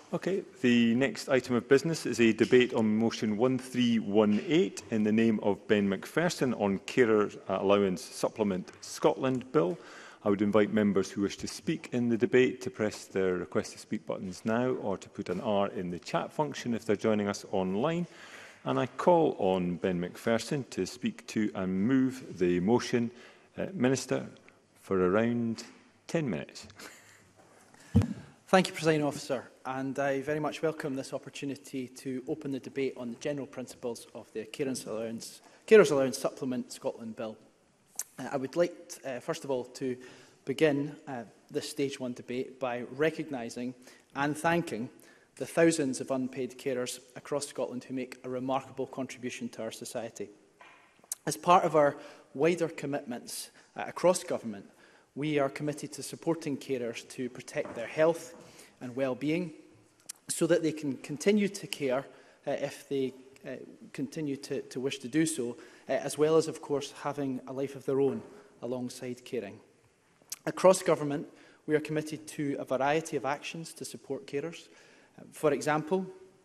Okay, the next item of business is a debate on motion 1318 in the name of Ben Macpherson on Carer Allowance Supplement Scotland Bill. I would invite members who wish to speak in the debate to press their request to speak buttons now or to put an R in the chat function if they're joining us online. And I call on Ben Macpherson to speak to and move the motion. Minister, for around 10 minutes. Thank you, Presiding Officer, and I very much welcome this opportunity to open the debate on the general principles of the Carers Allowance Supplement Scotland Bill. I would like, first of all, to begin this Stage 1 debate by recognising and thanking the thousands of unpaid carers across Scotland who make a remarkable contribution to our society. As part of our wider commitments across government, we are committed to supporting carers to protect their health and well-being so that they can continue to care if they continue to wish to do so, as well as, of course, having a life of their own alongside caring. Across government, we are committed to a variety of actions to support carers. For example,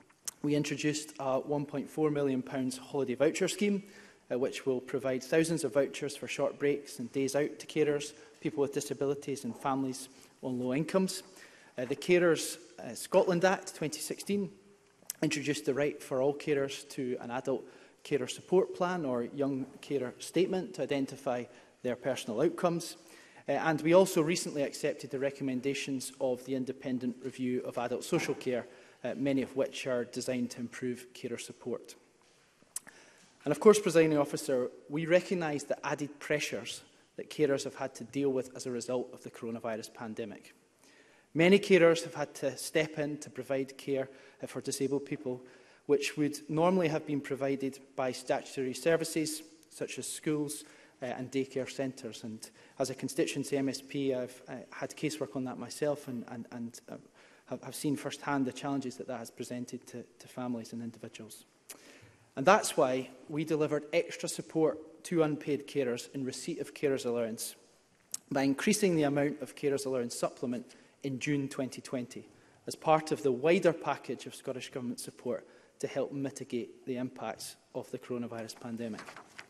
we introduced a £1.4 million holiday voucher scheme, which will provide thousands of vouchers for short breaks and days out to carers, people with disabilities and families on low incomes. The Carers Scotland Act 2016 introduced the right for all carers to an adult carer support plan or young carer statement to identify their personal outcomes. And we also recently accepted the recommendations of the independent review of adult social care, many of which are designed to improve carer support. And of course, Presiding Officer, we recognise the added pressures that carers have had to deal with as a result of the coronavirus pandemic. Many carers have had to step in to provide care for disabled people, which would normally have been provided by statutory services such as schools and daycare centres. And as a constituency MSP, I've had casework on that myself and have seen firsthand the challenges that has presented to families and individuals. And that's why we delivered extra support to unpaid carers in receipt of carers allowance by increasing the amount of carers allowance supplement in June 2020 as part of the wider package of Scottish Government support to help mitigate the impacts of the coronavirus pandemic.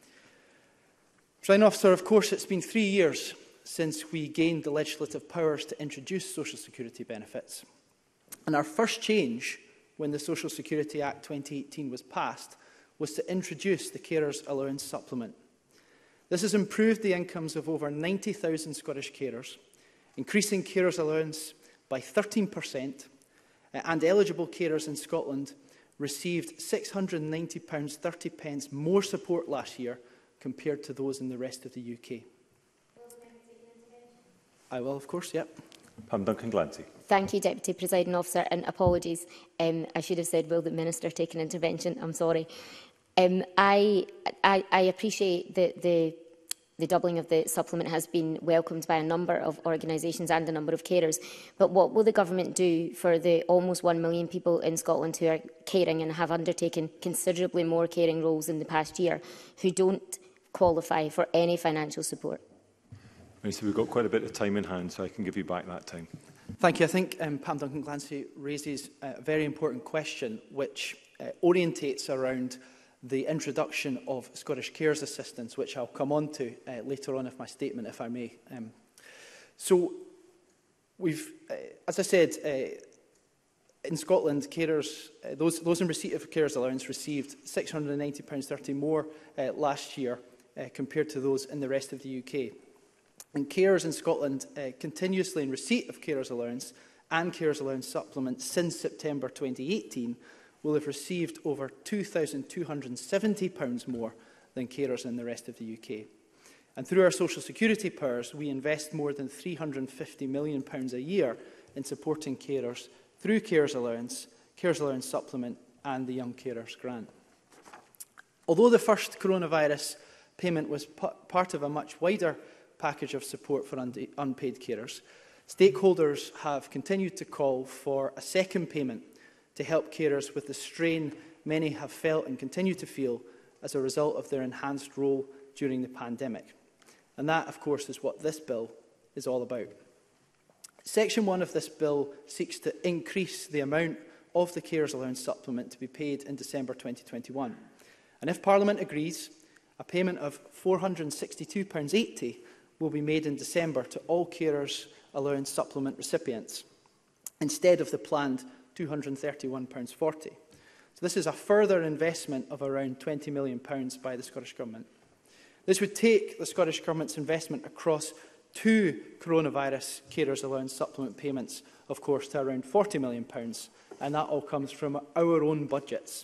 Presiding Officer, of course, it's been 3 years since we gained the legislative powers to introduce social security benefits. And our first change when the Social Security Act 2018 was passed was to introduce the Carers Allowance Supplement. This has improved the incomes of over 90,000 Scottish carers, increasing carers allowance by 13%, and eligible carers in Scotland received £690.30 more support last year compared to those in the rest of the UK. I will, of course, yep. Pam Duncan-Glancy. Thank you, Deputy Presiding Officer, and apologies. I should have said, will the Minister take an intervention? I'm sorry. I appreciate the doubling of the supplement has been welcomed by a number of organisations and a number of carers. But what will the Government do for the almost 1 million people in Scotland who are caring and have undertaken considerably more caring roles in the past year who don't qualify for any financial support? So we've got quite a bit of time in hand, so I can give you back that time. Thank you. I think Pam Duncan-Glancy raises a very important question which orientates around the introduction of Scottish Carers Assistance, which I'll come on to later on in my statement, if I may. So we've, as I said, in Scotland, carers, those in receipt of carers allowance received £690.30 more last year compared to those in the rest of the UK. And carers in Scotland continuously in receipt of carers allowance and carers allowance supplement since September 2018 will have received over £2,270 more than carers in the rest of the UK. And through our social security powers, we invest more than £350 million a year in supporting carers through carers allowance supplement and the Young Carers Grant. Although the first coronavirus payment was part of a much wider package of support for unpaid carers, stakeholders have continued to call for a second payment to help carers with the strain many have felt and continue to feel as a result of their enhanced role during the pandemic. And that, of course, is what this bill is all about. Section 1 of this bill seeks to increase the amount of the Carers Allowance supplement to be paid in December 2021. And if Parliament agrees, a payment of £462.80 will be made in December to all Carers Allowance supplement recipients, instead of the planned £231.40. So this is a further investment of around £20 million by the Scottish Government. This would take the Scottish Government's investment across 2 coronavirus carers allowance supplement payments, of course, to around £40 million, and that all comes from our own budgets.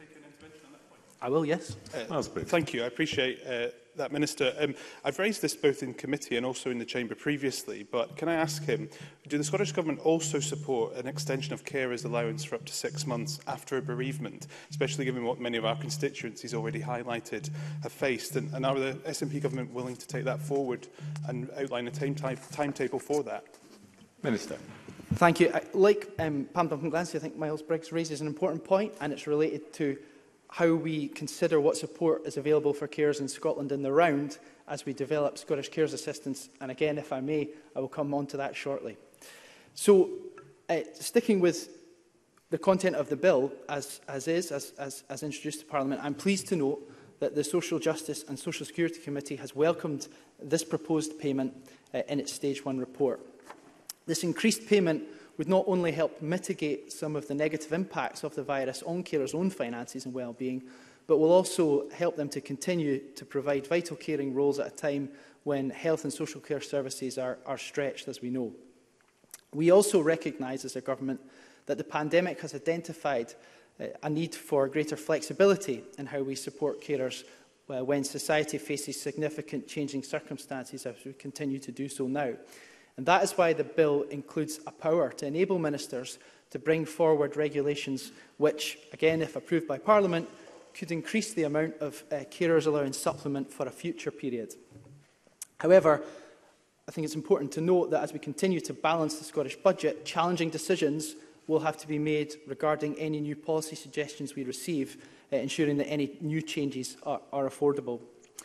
I will, yes. Thank you. I appreciate that, Minister. I've raised this both in committee and also in the Chamber previously, but can I ask him, do the Scottish Government also support an extension of carers allowance for up to 6 months after a bereavement, especially given what many of our constituencies already highlighted have faced? And are the SNP Government willing to take that forward and outline a timetable for that? Minister. Thank you. Like Pam Duncan-Glancy, I think Miles Briggs raises an important point, and it's related to how we consider what support is available for carers in Scotland in the round as we develop Scottish Carers Assistance. And again, if I may, I will come on to that shortly. So, sticking with the content of the bill as introduced to Parliament, I'm pleased to note that the Social Justice and Social Security Committee has welcomed this proposed payment in its Stage 1 report. This increased payment would not only help mitigate some of the negative impacts of the virus on carers' own finances and well-being, but will also help them to continue to provide vital caring roles at a time when health and social care services are stretched, as we know. We also recognise as a government that the pandemic has identified a need for greater flexibility in how we support carers when society faces significant changing circumstances, as we continue to do so now. And that is why the bill includes a power to enable ministers to bring forward regulations which, again, if approved by Parliament, could increase the amount of carers allowance supplement for a future period. However, I think it's important to note that as we continue to balance the Scottish budget, challenging decisions will have to be made regarding any new policy suggestions we receive, ensuring that any new changes are affordable.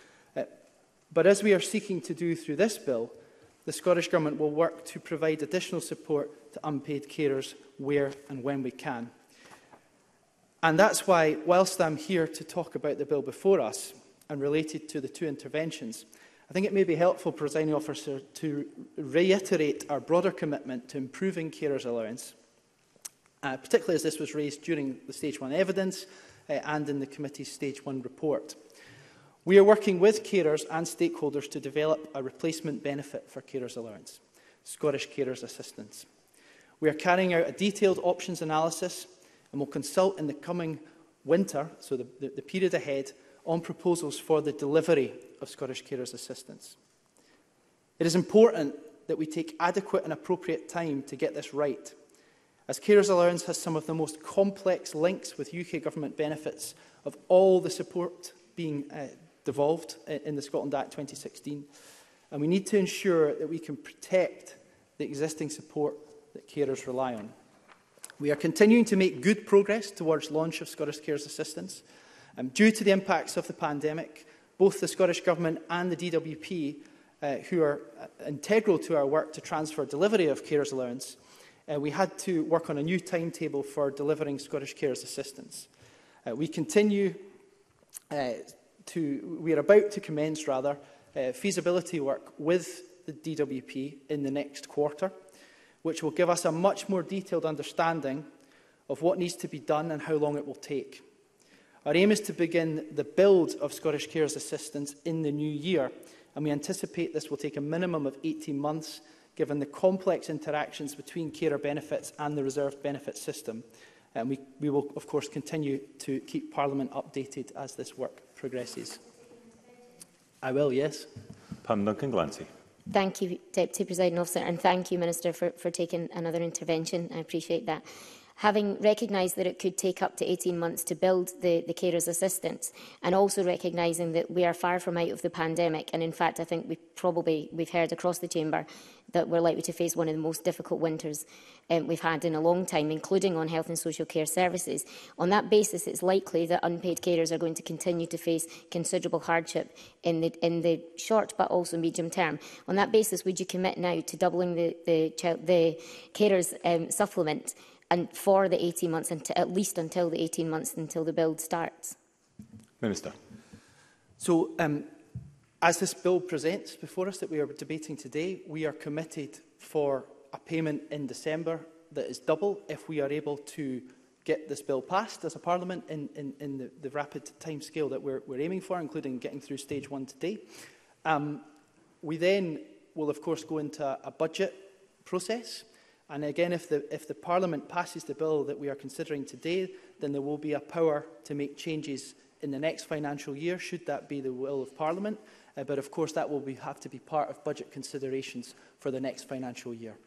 But as we are seeking to do through this bill, the Scottish Government will work to provide additional support to unpaid carers where and when we can. And that's why, whilst I'm here to talk about the bill before us and related to the 2 interventions, I think it may be helpful, Presiding Officer, to reiterate our broader commitment to improving carers' allowance, particularly as this was raised during the Stage 1 evidence and in the committee's Stage 1 report. We are working with carers and stakeholders to develop a replacement benefit for carers' allowance, Scottish Carers Assistance. We are carrying out a detailed options analysis and will consult in the coming winter, so the period ahead, on proposals for the delivery of Scottish Carers Assistance. It is important that we take adequate and appropriate time to get this right, as carers' allowance has some of the most complex links with UK Government benefits of all the support being devolved in the Scotland Act 2016, and we need to ensure that we can protect the existing support that carers rely on. We are continuing to make good progress towards launch of Scottish Carers Assistance. Due to the impacts of the pandemic, both the Scottish Government and the DWP, who are integral to our work to transfer delivery of carers allowance, we had to work on a new timetable for delivering Scottish Carers Assistance. We are about to commence, feasibility work with the DWP in the next quarter, which will give us a much more detailed understanding of what needs to be done and how long it will take. Our aim is to begin the build of Scottish Carers Assistance in the new year, and we anticipate this will take a minimum of 18 months, given the complex interactions between carer benefits and the reserved benefit system. And we will, of course, continue to keep Parliament updated as this work progresses. I will, yes. Pam Duncan-Glancy. Thank you, Deputy Presiding Officer, and thank you, Minister, for taking another intervention. I appreciate that. Having recognised that it could take up to 18 months to build the carers' assistance, and also recognising that we are far from out of the pandemic, and in fact I think we've heard across the chamber that we're likely to face one of the most difficult winters we've had in a long time, including on health and social care services. On that basis, it's likely that unpaid carers are going to continue to face considerable hardship in the short but also medium term. On that basis, would you commit now to doubling the carers supplement and for the 18 months, at least until the 18 months until the build starts? Minister. So, as this bill presents before us that we are debating today, we are committed for a payment in December that is double if we are able to get this bill passed as a Parliament in the rapid timescale that we're aiming for, including getting through stage 1 today. We then will, of course, go into a budget process. And again, if the Parliament passes the bill that we are considering today, then there will be a power to make changes in the next financial year, should that be the will of Parliament. But of course, that will have to be part of budget considerations for the next financial year.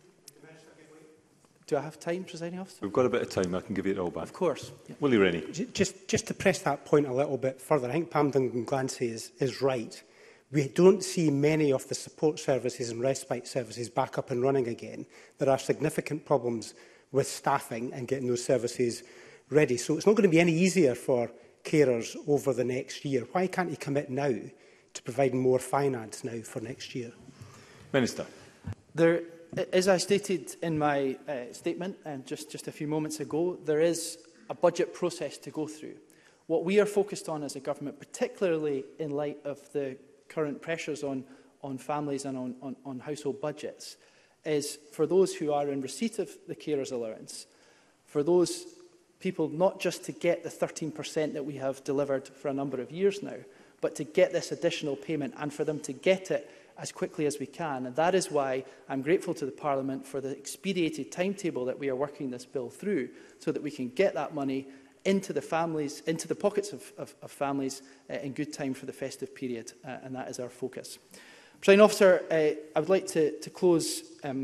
Do I have time, Presiding Officer? We've got a bit of time. I can give you it all back. Of course. Yeah. Willie Rennie. Just to press that point a little bit further, I think Pam Duncan-Glancy is right. We don't see many of the support services and respite services back up and running again. There are significant problems with staffing and getting those services ready. So it's not going to be any easier for carers over the next year. Why can't you commit now to providing more finance now for next year? Minister. There, as I stated in my statement just a few moments ago, there is a budget process to go through. What we are focused on as a government, particularly in light of the current pressures on families and on household budgets, is for those who are in receipt of the carers allowance, for those people not just to get the 13% that we have delivered for a number of years now, but to get this additional payment and for them to get it as quickly as we can. And that is why I'm grateful to the Parliament for the expedited timetable that we are working this bill through, so that we can get that money into the families, into the pockets of families in good time for the festive period, and that is our focus. Presiding Officer, I would like to close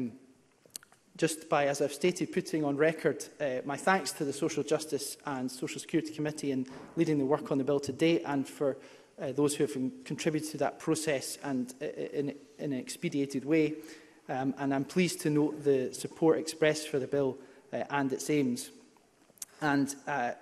just by, as I've stated, putting on record my thanks to the Social Justice and Social Security Committee in leading the work on the bill today, and for those who have contributed to that process and in an expedited way. And I'm pleased to note the support expressed for the bill and its aims. And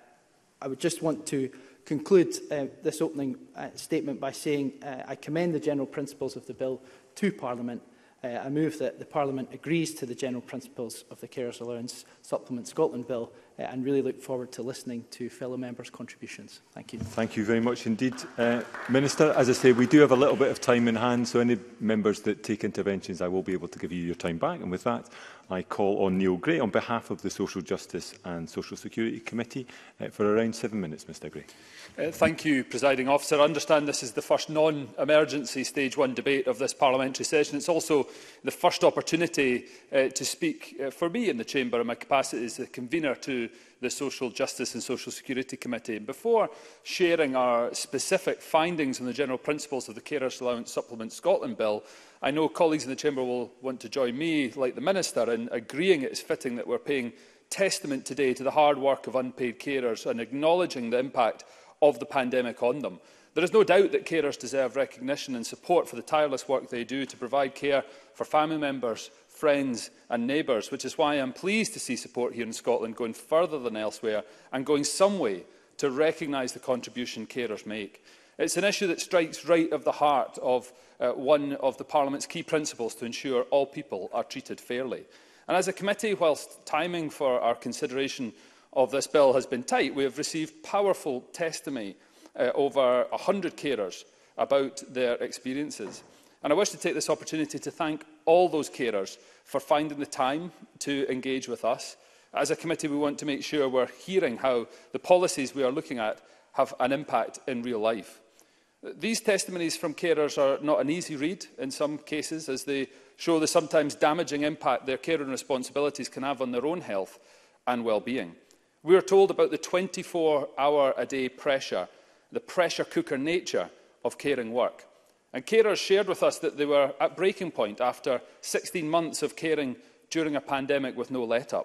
I would just want to conclude this opening statement by saying I commend the general principles of the bill to Parliament. I move that the Parliament agrees to the general principles of the Carers Allowance Supplement Scotland Bill and really look forward to listening to fellow members' contributions. Thank you. Thank you very much indeed. Minister, as I say, we do have a little bit of time in hand, so any members that take interventions, I will be able to give you your time back. And with that, I call on Neil Gray on behalf of the Social Justice and Social Security Committee for around 7 minutes. Mr Gray. Thank you, Presiding Officer. I understand this is the first non-emergency Stage 1 debate of this parliamentary session. It's also the first opportunity to speak for me in the Chamber in my capacity as the convener to the Social Justice and Social Security Committee. Before sharing our specific findings on the general principles of the Carers Allowance Supplement Scotland Bill, I know colleagues in the Chamber will want to join me, like the Minister, in agreeing it is fitting that we're paying testament today to the hard work of unpaid carers and acknowledging the impact of the pandemic on them. There is no doubt that carers deserve recognition and support for the tireless work they do to provide care for family members, friends and neighbours, which is why I am pleased to see support here in Scotland going further than elsewhere and going some way to recognise the contribution carers make. It's an issue that strikes right at the heart of one of the Parliament's key principles to ensure all people are treated fairly. And as a committee, whilst timing for our consideration of this bill has been tight, we have received powerful testimony over 100 carers about their experiences. And I wish to take this opportunity to thank all those carers for finding the time to engage with us. As a committee, we want to make sure we're hearing how the policies we are looking at have an impact in real life. These testimonies from carers are not an easy read in some cases, as they show the sometimes damaging impact their caring responsibilities can have on their own health and well-being. We are told about the 24-hour-a-day pressure, the pressure cooker nature of caring work. And carers shared with us that they were at breaking point after 16 months of caring during a pandemic with no let-up.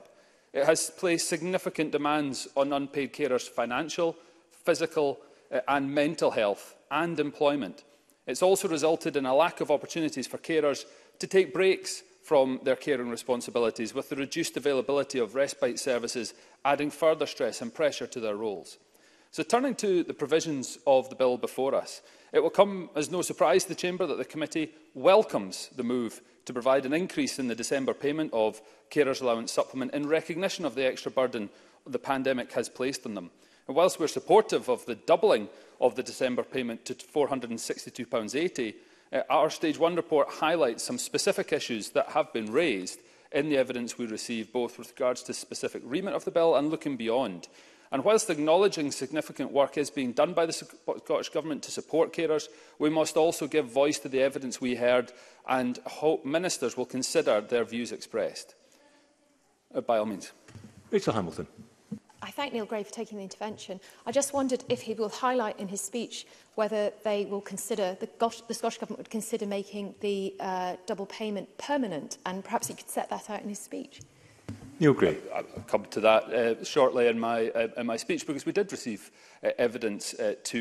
It has placed significant demands on unpaid carers' financial, physical and mental health and employment. It's also resulted in a lack of opportunities for carers to take breaks from their caring responsibilities, with the reduced availability of respite services adding further stress and pressure to their roles. So, turning to the provisions of the bill before us, it will come as no surprise to the Chamber that the committee welcomes the move to provide an increase in the December payment of Carers Allowance supplement in recognition of the extra burden the pandemic has placed on them. And whilst we are supportive of the doubling of the December payment to £462.80, our Stage 1 report highlights some specific issues that have been raised in the evidence we received, both with regards to the specific remit of the bill and looking beyond. And whilst acknowledging significant work is being done by the Scottish Government to support carers, we must also give voice to the evidence we heard and hope ministers will consider their views expressed. By all means. Rachel Hamilton. I thank Neil Gray for taking the intervention. I just wondered if he will highlight in his speech whether they will consider, the Scottish Government would consider making the double payment permanent, and perhaps he could set that out in his speech. Neil Gray. I'll come to that shortly in my speech, because we did receive evidence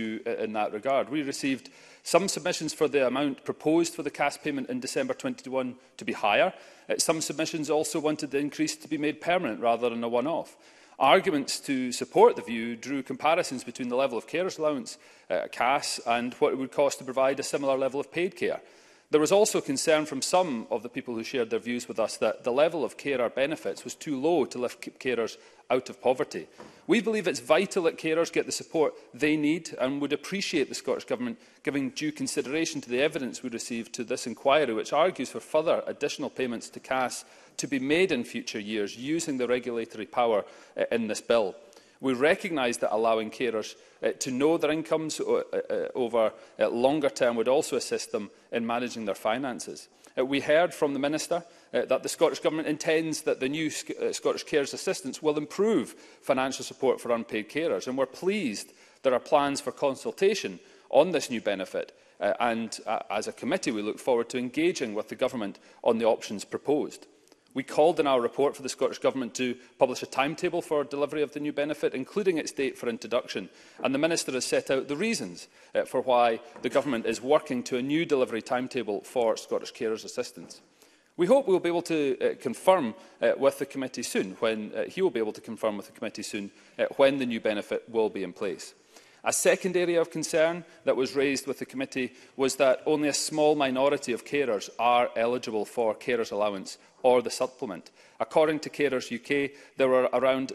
in that regard. We received some submissions for the amount proposed for the CAS payment in December 2021 to be higher. Some submissions also wanted the increase to be made permanent rather than a one-off. Arguments to support the view drew comparisons between the level of carers allowance, CAS, and what it would cost to provide a similar level of paid care. There was also concern from some of the people who shared their views with us that the level of carer benefits was too low to lift carers out of poverty. We believe it's vital that carers get the support they need, and would appreciate the Scottish Government giving due consideration to the evidence we received to this inquiry, which argues for further additional payments to CAS to be made in future years using the regulatory power in this bill. We recognise that allowing carers to know their incomes over longer term would also assist them in managing their finances. We heard from the Minister that the Scottish Government intends that the new Scottish Carers Assistance will improve financial support for unpaid carers, and we're pleased there are plans for consultation on this new benefit, and as a committee we look forward to engaging with the Government on the options proposed. We called in our report for the Scottish Government to publish a timetable for delivery of the new benefit, including its date for introduction, and the Minister has set out the reasons for why the Government is working to a new delivery timetable for Scottish Carers Assistance. We hope we will be able to confirm with the committee soon, when he will be able to confirm with the committee soon when the new benefit will be in place. A second area of concern that was raised with the committee was that only a small minority of carers are eligible for carers allowance or the supplement. According to Carers UK, there were around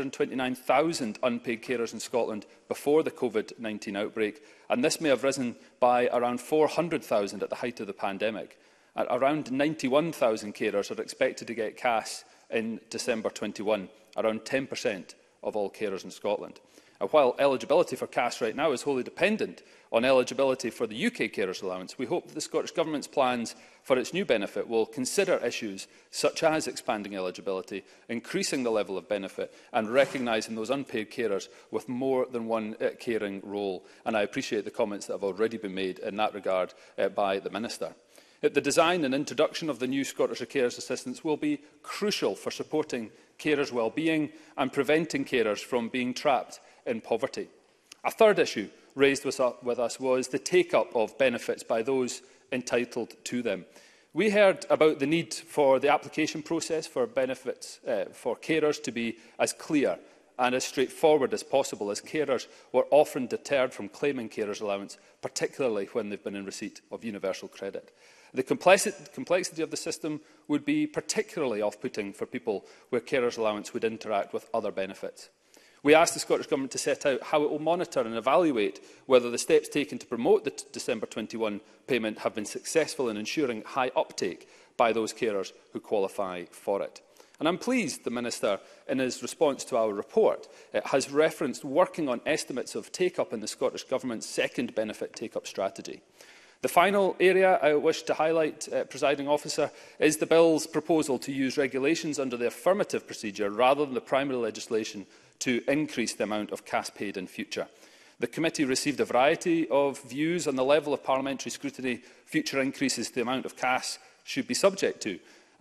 729,000 unpaid carers in Scotland before the COVID-19 outbreak, and this may have risen by around 400,000 at the height of the pandemic. Around 91,000 carers are expected to get CAS in December 21, around 10% of all carers in Scotland. While eligibility for CAS right now is wholly dependent on eligibility for the UK Carers Allowance, we hope that the Scottish Government's plans for its new benefit will consider issues such as expanding eligibility, increasing the level of benefit and recognising those unpaid carers with more than one caring role. And I appreciate the comments that have already been made in that regard by the Minister. The design and introduction of the new Scottish Carers Assistance will be crucial for supporting carers' well-being and preventing carers from being trapped in poverty. A third issue raised with us was the take-up of benefits by those entitled to them. We heard about the need for the application process for benefits for carers to be as clear and as straightforward as possible, as carers were often deterred from claiming carers allowance, particularly when they've been in receipt of universal credit. The complexity of the system would be particularly off-putting for people where carers allowance would interact with other benefits. We asked the Scottish Government to set out how it will monitor and evaluate whether the steps taken to promote the December 21 payment have been successful in ensuring high uptake by those carers who qualify for it. And I'm pleased the Minister, in his response to our report, has referenced working on estimates of take-up in the Scottish Government's second benefit take-up strategy. The final area I wish to highlight, Presiding Officer, is the Bill's proposal to use regulations under the affirmative procedure rather than the primary legislation to increase the amount of CAS paid in future. The committee received a variety of views on the level of parliamentary scrutiny future increases to the amount of CAS should be subject to.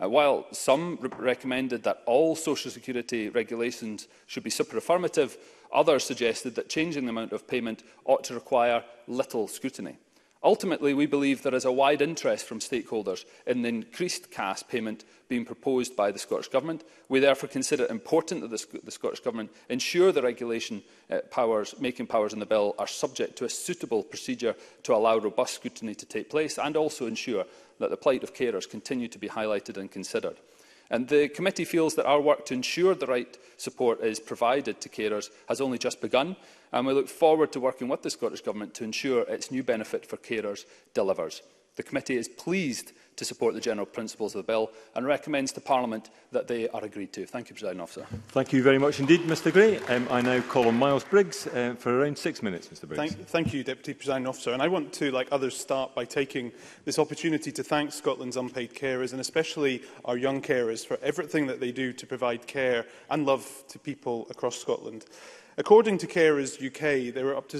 While some recommended that all social security regulations should be super-affirmative, others suggested that changing the amount of payment ought to require little scrutiny. Ultimately, we believe there is a wide interest from stakeholders in the increased CAS payment being proposed by the Scottish Government. We therefore consider it important that the Scottish Government ensure the regulation making powers in the bill are subject to a suitable procedure to allow robust scrutiny to take place, and also ensure that the plight of carers continue to be highlighted and considered. And the committee feels that our work to ensure the right support is provided to carers has only just begun, and we look forward to working with the Scottish Government to ensure its new benefit for carers delivers. The committee is pleased to support the general principles of the bill and recommends to Parliament that they are agreed to. Thank you, Presiding Officer. Thank you very much indeed, Mr Gray. I now call on Miles Briggs for around 6 minutes, Mr Briggs. Thank you, Deputy Presiding Officer. And I want to, like others, start by taking this opportunity to thank Scotland's unpaid carers, and especially our young carers, for everything that they do to provide care and love to people across Scotland. According to Carers UK, there were up to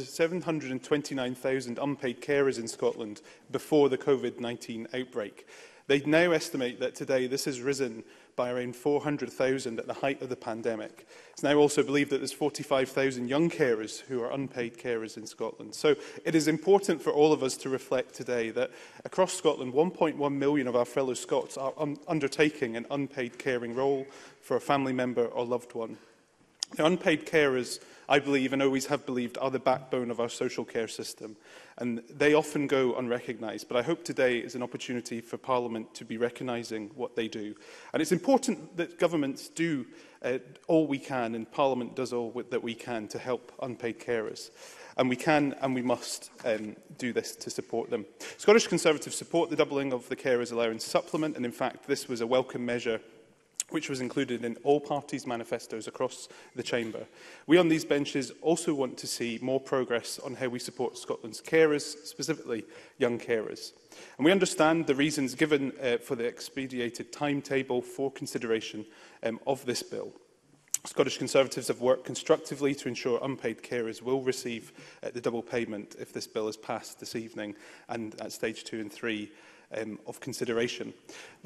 729,000 unpaid carers in Scotland before the COVID-19 outbreak. They now estimate that today this has risen by around 400,000 at the height of the pandemic. It's now also believed that there's 45,000 young carers who are unpaid carers in Scotland. So it is important for all of us to reflect today that across Scotland, 1.1 million of our fellow Scots are undertaking an unpaid caring role for a family member or loved one. The unpaid carers, I believe and always have believed, are the backbone of our social care system, and they often go unrecognised. But I hope today is an opportunity for Parliament to be recognising what they do. And it's important that governments do all we can, and Parliament does all that we can to help unpaid carers. And we can and we must do this to support them. Scottish Conservatives support the doubling of the Carers Allowance supplement, and in fact this was a welcome measure which was included in all parties' manifestos across the Chamber. We on these benches also want to see more progress on how we support Scotland's carers, specifically young carers. And we understand the reasons given for the expedited timetable for consideration of this bill. Scottish Conservatives have worked constructively to ensure unpaid carers will receive the double payment if this bill is passed this evening and at stage 2 and 3 of consideration. The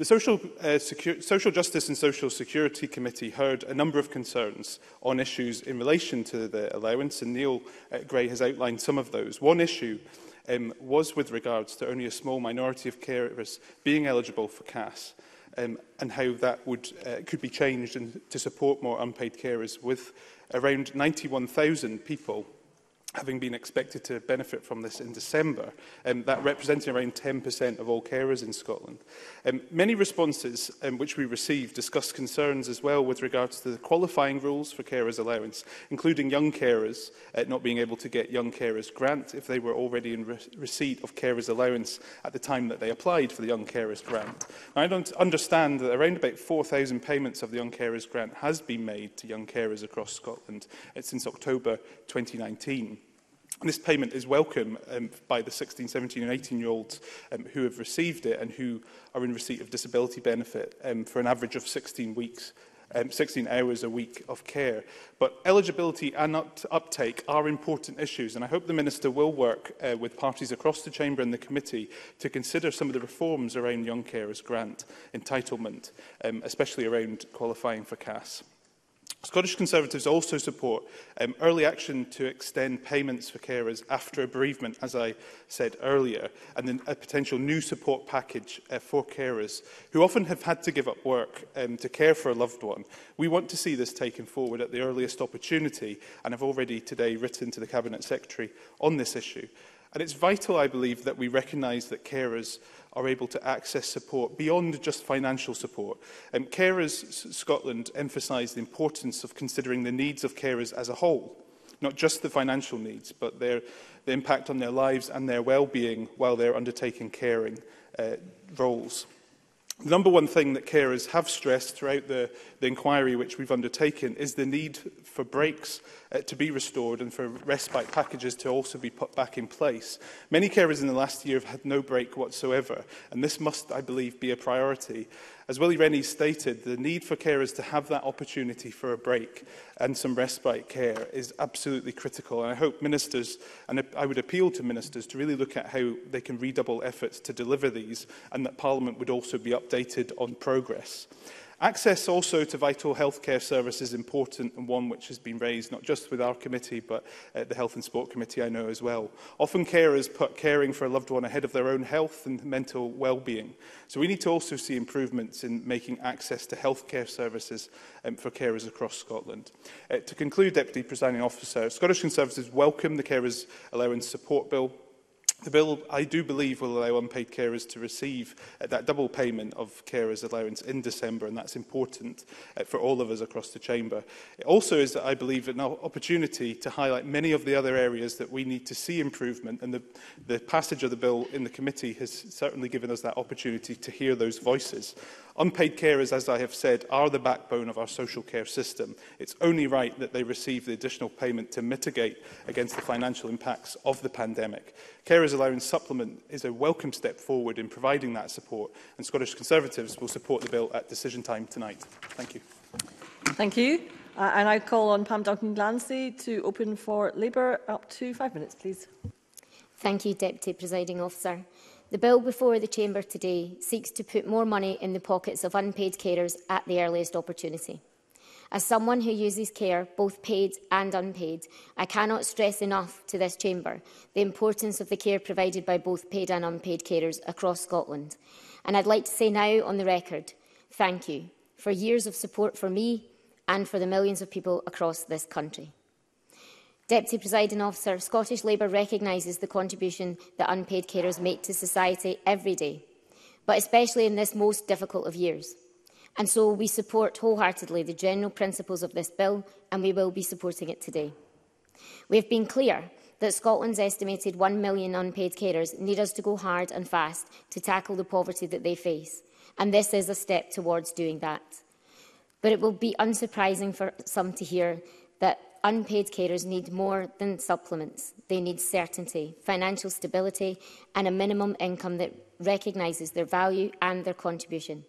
Social Justice and Social Security Committee heard a number of concerns on issues in relation to the allowance, and Neil Gray has outlined some of those. One issue was with regards to only a small minority of carers being eligible for CAS, and how that could be changed to support more unpaid carers, with around 91,000 people having been expected to benefit from this in December, that representing around 10% of all carers in Scotland. Many responses which we received discussed concerns as well with regards to the qualifying rules for carers allowance, including young carers not being able to get young carers grant if they were already in receipt of carers allowance at the time that they applied for the young carers grant. Now, I don't understand that around about 4,000 payments of the young carers grant has been made to young carers across Scotland since October 2019. This payment is welcome by the 16, 17 and 18-year-olds who have received it and who are in receipt of disability benefit for an average of 16 hours a week of care. But eligibility and uptake are important issues, and I hope the Minister will work with parties across the Chamber and the Committee to consider some of the reforms around young carers grant entitlement, especially around qualifying for CAS. Scottish Conservatives also support early action to extend payments for carers after a bereavement, as I said earlier, and then a potential new support package for carers who often have had to give up work to care for a loved one. We want to see this taken forward at the earliest opportunity, and have already today written to the Cabinet Secretary on this issue. And it's vital, I believe, that we recognise that carers are able to access support beyond just financial support. Carers Scotland emphasise the importance of considering the needs of carers as a whole, not just the financial needs, but the impact on their lives and their well-being while they're undertaking caring roles. The number one thing that carers have stressed throughout the inquiry which we've undertaken is the need for breaks to be restored and for respite packages to also be put back in place. Many carers in the last year have had no break whatsoever, and this must, I believe, be a priority. As Willie Rennie stated, the need for carers to have that opportunity for a break and some respite care is absolutely critical. And I hope ministers, and I would appeal to ministers, to really look at how they can redouble efforts to deliver these, and that Parliament would also be up updated on progress. Access also to vital healthcare services is important, and one which has been raised not just with our committee but the Health and Sport Committee, I know, as well. Often carers put caring for a loved one ahead of their own health and mental well-being. So we need to also see improvements in making access to healthcare services for carers across Scotland. To conclude, Deputy Presiding Officer, Scottish Conservatives welcome the Carers Allowance Support Bill. The bill, I do believe, will allow unpaid carers to receive that double payment of carers allowance in December, and that's important for all of us across the chamber. It also is, I believe, an opportunity to highlight many of the other areas that we need to see improvement, and the passage of the bill in the committee has certainly given us that opportunity to hear those voices. Unpaid carers, as I have said, are the backbone of our social care system. It's only right that they receive the additional payment to mitigate against the financial impacts of the pandemic. Carers Allowance Supplement is a welcome step forward in providing that support, and Scottish Conservatives will support the bill at decision time tonight. Thank you. Thank you. And I call on Pam Duncan-Glancy to open for Labour. Up to 5 minutes, please. Thank you, Deputy Presiding Officer. The bill before the Chamber today seeks to put more money in the pockets of unpaid carers at the earliest opportunity. As someone who uses care, both paid and unpaid, I cannot stress enough to this Chamber the importance of the care provided by both paid and unpaid carers across Scotland. And I'd like to say now on the record, thank you for years of support for me and for the millions of people across this country. Deputy Presiding Officer, Scottish Labour recognises the contribution that unpaid carers make to society every day, but especially in this most difficult of years. And so we support wholeheartedly the general principles of this bill, and we will be supporting it today. We have been clear that Scotland's estimated 1 million unpaid carers need us to go hard and fast to tackle the poverty that they face, and this is a step towards doing that. But it will be unsurprising for some to hear that unpaid carers need more than supplements. They need certainty, financial stability and a minimum income that recognises their value and their contribution.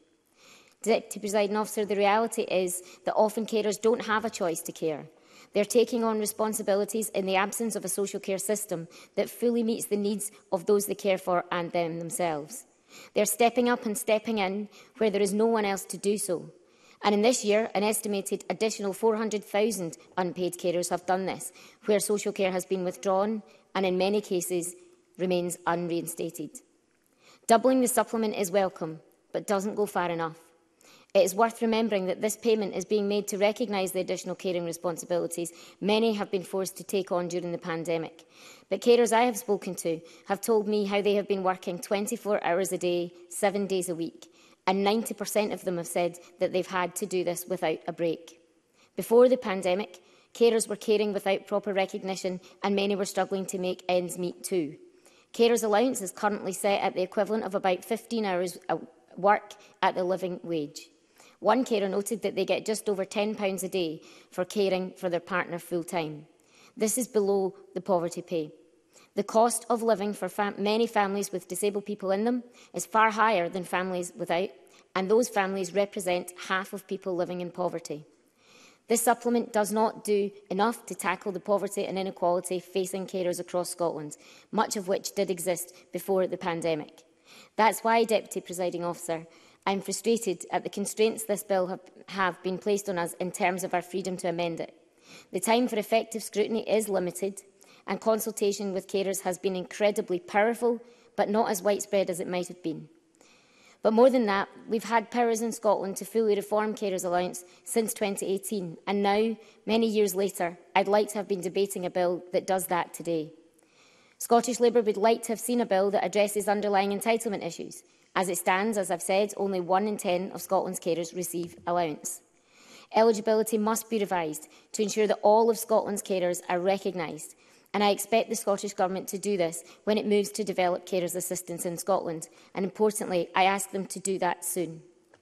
Deputy Presiding Officer, the reality is that often carers don't have a choice to care. They're taking on responsibilities in the absence of a social care system that fully meets the needs of those they care for and them themselves. They're stepping up and stepping in where there is no one else to do so. And in this year, an estimated additional 400,000 unpaid carers have done this, where social care has been withdrawn and in many cases remains unreinstated. Doubling the supplement is welcome, but doesn't go far enough. It is worth remembering that this payment is being made to recognise the additional caring responsibilities many have been forced to take on during the pandemic. But carers I have spoken to have told me how they have been working 24 hours a day, 7 days a week. And 90% of them have said that they've had to do this without a break. Before the pandemic, carers were caring without proper recognition and many were struggling to make ends meet too. Carers' allowance is currently set at the equivalent of about 15 hours work at the living wage. One carer noted that they get just over £10 a day for caring for their partner full-time. This is below the poverty pay. The cost of living for many families with disabled people in them is far higher than families without, and those families represent half of people living in poverty. This supplement does not do enough to tackle the poverty and inequality facing carers across Scotland, much of which did exist before the pandemic. That's why, Deputy Presiding Officer, I'm frustrated at the constraints this bill have been placed on us in terms of our freedom to amend it. The time for effective scrutiny is limited, and consultation with carers has been incredibly powerful, but not as widespread as it might have been. But more than that, we've had powers in Scotland to fully reform carers' allowance since 2018, and now, many years later, I'd like to have been debating a bill that does that today. Scottish Labour would like to have seen a bill that addresses underlying entitlement issues. As it stands, as I've said, only 1 in 10 of Scotland's carers receive allowance. Eligibility must be revised to ensure that all of Scotland's carers are recognised, and I expect the Scottish Government to do this when it moves to develop carers' assistance in Scotland, and importantly, I ask them to do that soon.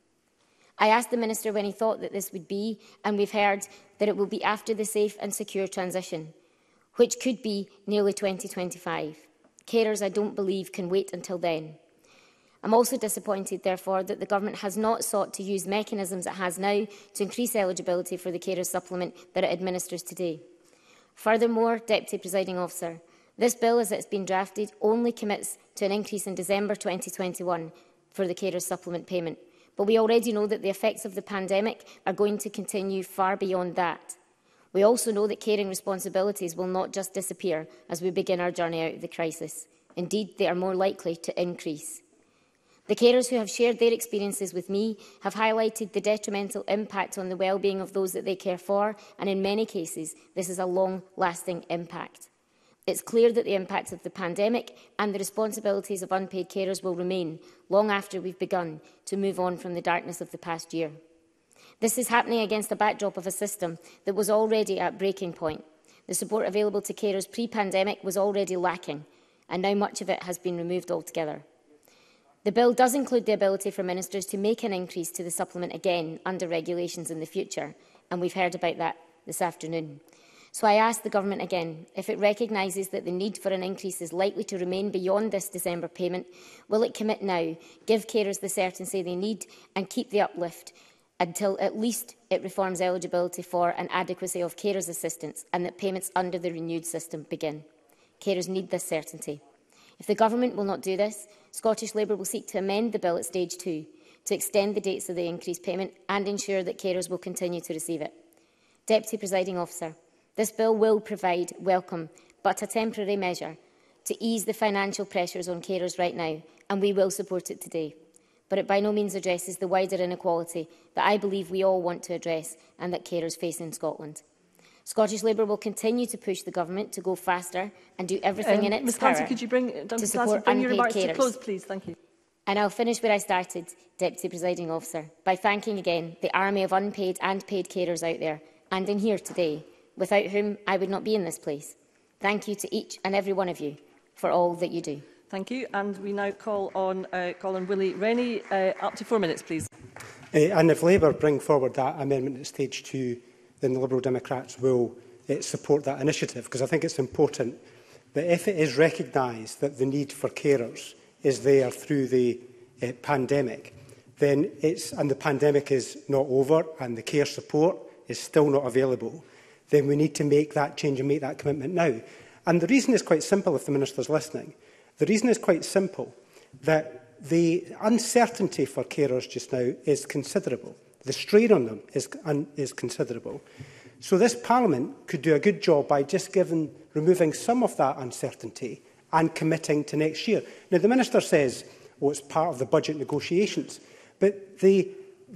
I asked the Minister when he thought that this would be, and we've heard that it will be after the safe and secure transition, which could be nearly 2025. Carers, I don't believe, can wait until then. I'm also disappointed, therefore, that the Government has not sought to use mechanisms it has now to increase eligibility for the carers supplement that it administers today. Furthermore, Deputy Presiding Officer, this bill, as it's been drafted, only commits to an increase in December 2021 for the carers supplement payment. But we already know that the effects of the pandemic are going to continue far beyond that. We also know that caring responsibilities will not just disappear as we begin our journey out of the crisis. Indeed, they are more likely to increase. The carers who have shared their experiences with me have highlighted the detrimental impact on the well-being of those that they care for, and in many cases, this is a long-lasting impact. It's clear that the impact of the pandemic and the responsibilities of unpaid carers will remain long after we've begun to move on from the darkness of the past year. This is happening against a backdrop of a system that was already at breaking point. The support available to carers pre-pandemic was already lacking, and now much of it has been removed altogether. The bill does include the ability for ministers to make an increase to the supplement again under regulations in the future, and we've heard about that this afternoon. So I ask the Government again, if it recognises that the need for an increase is likely to remain beyond this December payment, will it commit now, give carers the certainty they need and keep the uplift until at least it reforms eligibility for and adequacy of carers' assistance and that payments under the renewed system begin? Carers need this certainty. If the Government will not do this, Scottish Labour will seek to amend the bill at stage 2 to extend the dates of the increased payment and ensure that carers will continue to receive it. Deputy Presiding Officer, this bill will provide welcome but a temporary measure to ease the financial pressures on carers right now, and we will support it today. But it by no means addresses the wider inequality that I believe we all want to address and that carers face in Scotland. Scottish Labour will continue to push the Government to go faster and do everything in its Ms. power Clancy, could you bring to support bring your unpaid remarks to carers. close, please? Thank you. And I'll finish where I started, Deputy Presiding Officer, by thanking again the army of unpaid and paid carers out there and in here today, without whom I would not be in this place. Thank you to each and every one of you for all that you do. Thank you. And we now call on Willie Rennie. Up to 4 minutes, please. And if Labour bring forward that amendment at stage 2, then the Liberal Democrats will support that initiative, because I think it's important that if it is recognised that the need for carers is there through the pandemic, then and the pandemic is not over and the care support is still not available, then we need to make that change and make that commitment now. And the reason is quite simple, if the Minister's listening. The reason is quite simple, that the uncertainty for carers just now is considerable. The strain on them is considerable. So this Parliament could do a good job by just removing some of that uncertainty and committing to next year. Now, the Minister says, oh, it's part of the budget negotiations, but the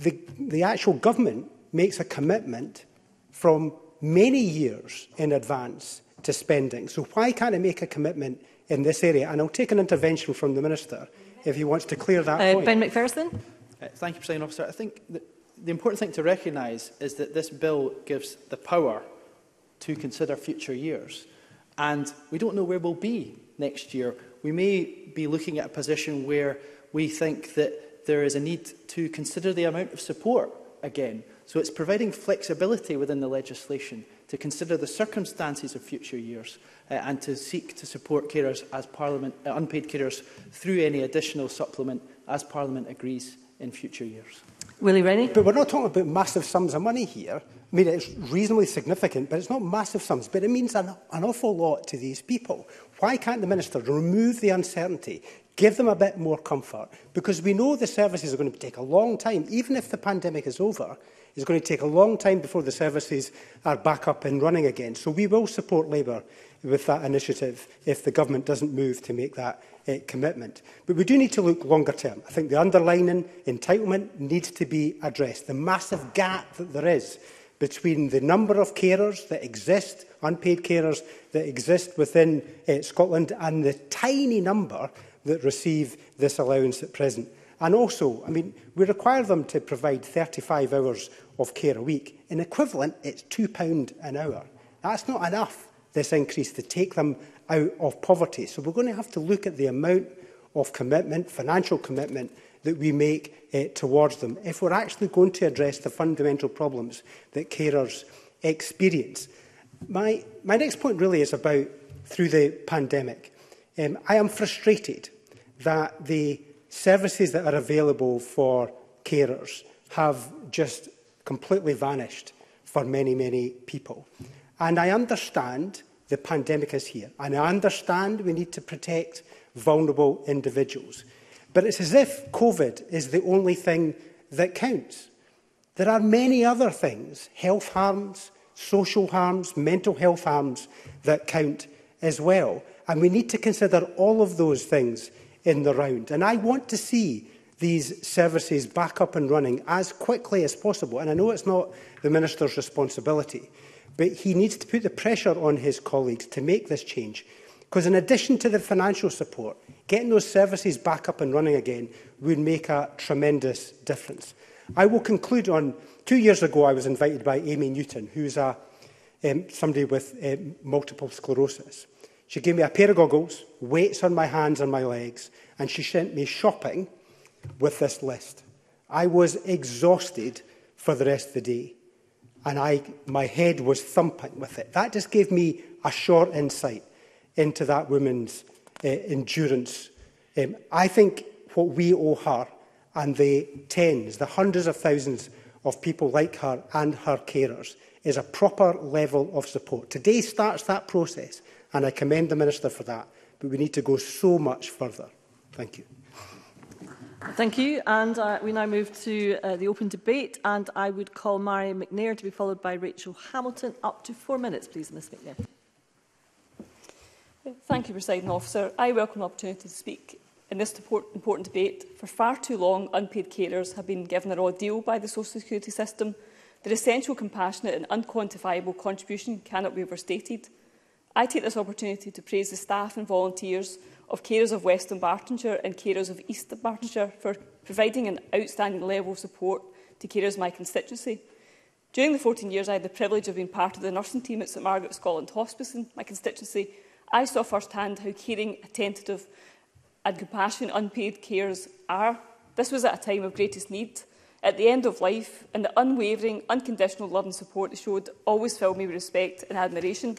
actual government makes a commitment from many years in advance to spending. So why can't it make a commitment in this area? And I'll take an intervention from the Minister if he wants to clear that point. Ben McPherson. Thank you, Presiding Officer. I think the important thing to recognise is that this bill gives the power to consider future years. And we don't know where we'll be next year. We may be looking at a position where we think that there is a need to consider the amount of support again. So it's providing flexibility within the legislation to consider the circumstances of future years and to seek to support carers as Parliament, unpaid carers through any additional supplement as Parliament agrees in future years. Willie Rennie. But we're not talking about massive sums of money here. I mean, it's reasonably significant, but it's not massive sums. But it means an awful lot to these people. Why can't the Minister remove the uncertainty, give them a bit more comfort? Because we know the services are going to take a long time. Even if the pandemic is over, it's going to take a long time before the services are back up and running again. So we will support Labour with that initiative if the Government doesn't move to make that commitment. But we do need to look longer term. I think the underlying entitlement needs to be addressed. The massive gap that there is between the number of carers that exist, unpaid carers that exist within Scotland, and the tiny number that receive this allowance at present. And also, I mean, we require them to provide 35 hours of care a week. In equivalent, it's £2 an hour. That's not enough, this increase, to take them out of poverty. So we're going to have to look at the amount of commitment, financial commitment, that we make towards them if we're actually going to address the fundamental problems that carers experience. My next point really is about through the pandemic. I am frustrated that the services that are available for carers have just completely vanished for many, many people. And I understand the pandemic is here, and I understand we need to protect vulnerable individuals. But it's as if COVID is the only thing that counts. There are many other things, health harms, social harms, mental health harms, that count as well. And we need to consider all of those things in the round. And I want to see these services back up and running as quickly as possible. And I know it's not the Minister's responsibility, but he needs to put the pressure on his colleagues to make this change. Because in addition to the financial support, getting those services back up and running again would make a tremendous difference. I will conclude on 2 years ago I was invited by Amy Newton, who's somebody with multiple sclerosis. She gave me a pair of goggles, weights on my hands and my legs, and she sent me shopping with this list. I was exhausted for the rest of the day, and my head was thumping with it. That just gave me a short insight into that woman's endurance. I think what we owe her and the tens, the hundreds of thousands of people like her and her carers is a proper level of support. Today starts that process, and I commend the Minister for that, but we need to go so much further. Thank you. Thank you. And we now move to the open debate, and I would call Mary McNair to be followed by Rachel Hamilton. Up to 4 minutes, please, Ms McNair. Thank you, Presiding Officer. I welcome the opportunity to speak in this important debate. For far too long, unpaid carers have been given a raw deal by the social security system. Their essential, compassionate and unquantifiable contribution cannot be overstated. I take this opportunity to praise the staff and volunteers of carers of West Dunbartonshire and carers of East Dunbartonshire for providing an outstanding level of support to carers in my constituency. During the 14 years I had the privilege of being part of the nursing team at St Margaret Scotland Hospice in my constituency, I saw firsthand how caring, attentive and compassionate unpaid carers are. This was at a time of greatest need, at the end of life, and the unwavering, unconditional love and support they showed always filled me with respect and admiration.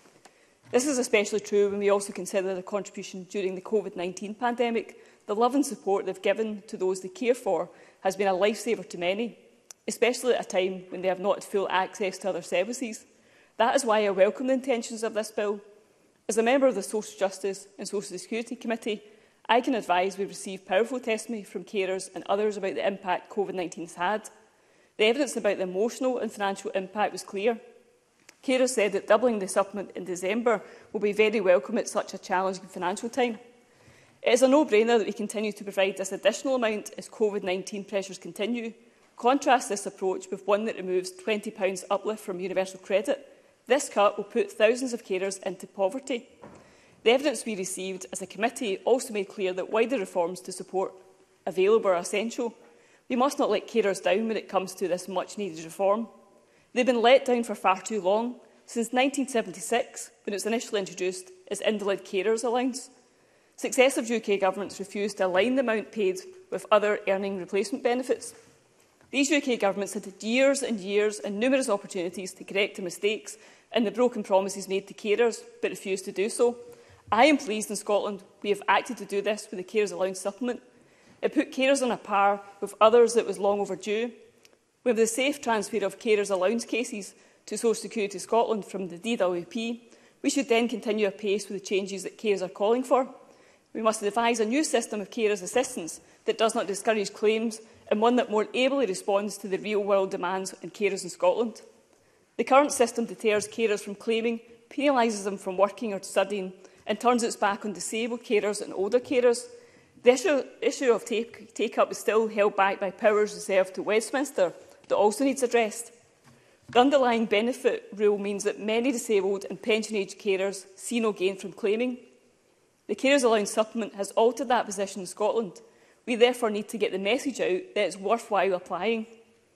This is especially true when we also consider their contribution during the COVID-19 pandemic. The love and support they've given to those they care for has been a lifesaver to many, especially at a time when they have not had full access to other services. That is why I welcome the intentions of this bill. As a member of the Social Justice and Social Security Committee, I can advise we've received powerful testimony from carers and others about the impact COVID-19 has had. The evidence about the emotional and financial impact was clear. Carers said that doubling the supplement in December will be very welcome at such a challenging financial time. It is a no-brainer that we continue to provide this additional amount as COVID-19 pressures continue. Contrast this approach with one that removes £20 uplift from universal credit. This cut will put thousands of carers into poverty. The evidence we received as a committee also made clear that wider reforms to support available are essential. We must not let carers down when it comes to this much-needed reform. They've been let down for far too long, since 1976, when it was initially introduced as Invalid Carers Allowance. Successive UK governments refused to align the amount paid with other earning replacement benefits. These UK governments had years and years and numerous opportunities to correct the mistakes and the broken promises made to carers, but refused to do so. I am pleased in Scotland we have acted to do this with the Carers Allowance Supplement. It put carers on a par with others that was long overdue. With the safe transfer of carers allowance cases to Social Security Scotland from the DWP, we should then continue apace with the changes that carers are calling for. We must devise a new system of carers assistance that does not discourage claims and one that more ably responds to the real-world demands on carers in Scotland. The current system deters carers from claiming, penalises them from working or studying, and turns its back on disabled carers and older carers. The issue of take-up is still held back by powers reserved to Westminster, that also needs addressed. The underlying benefit rule means that many disabled and pension-age carers see no gain from claiming. The Carers Allowance Supplement has altered that position in Scotland. We therefore need to get the message out that it's worthwhile applying.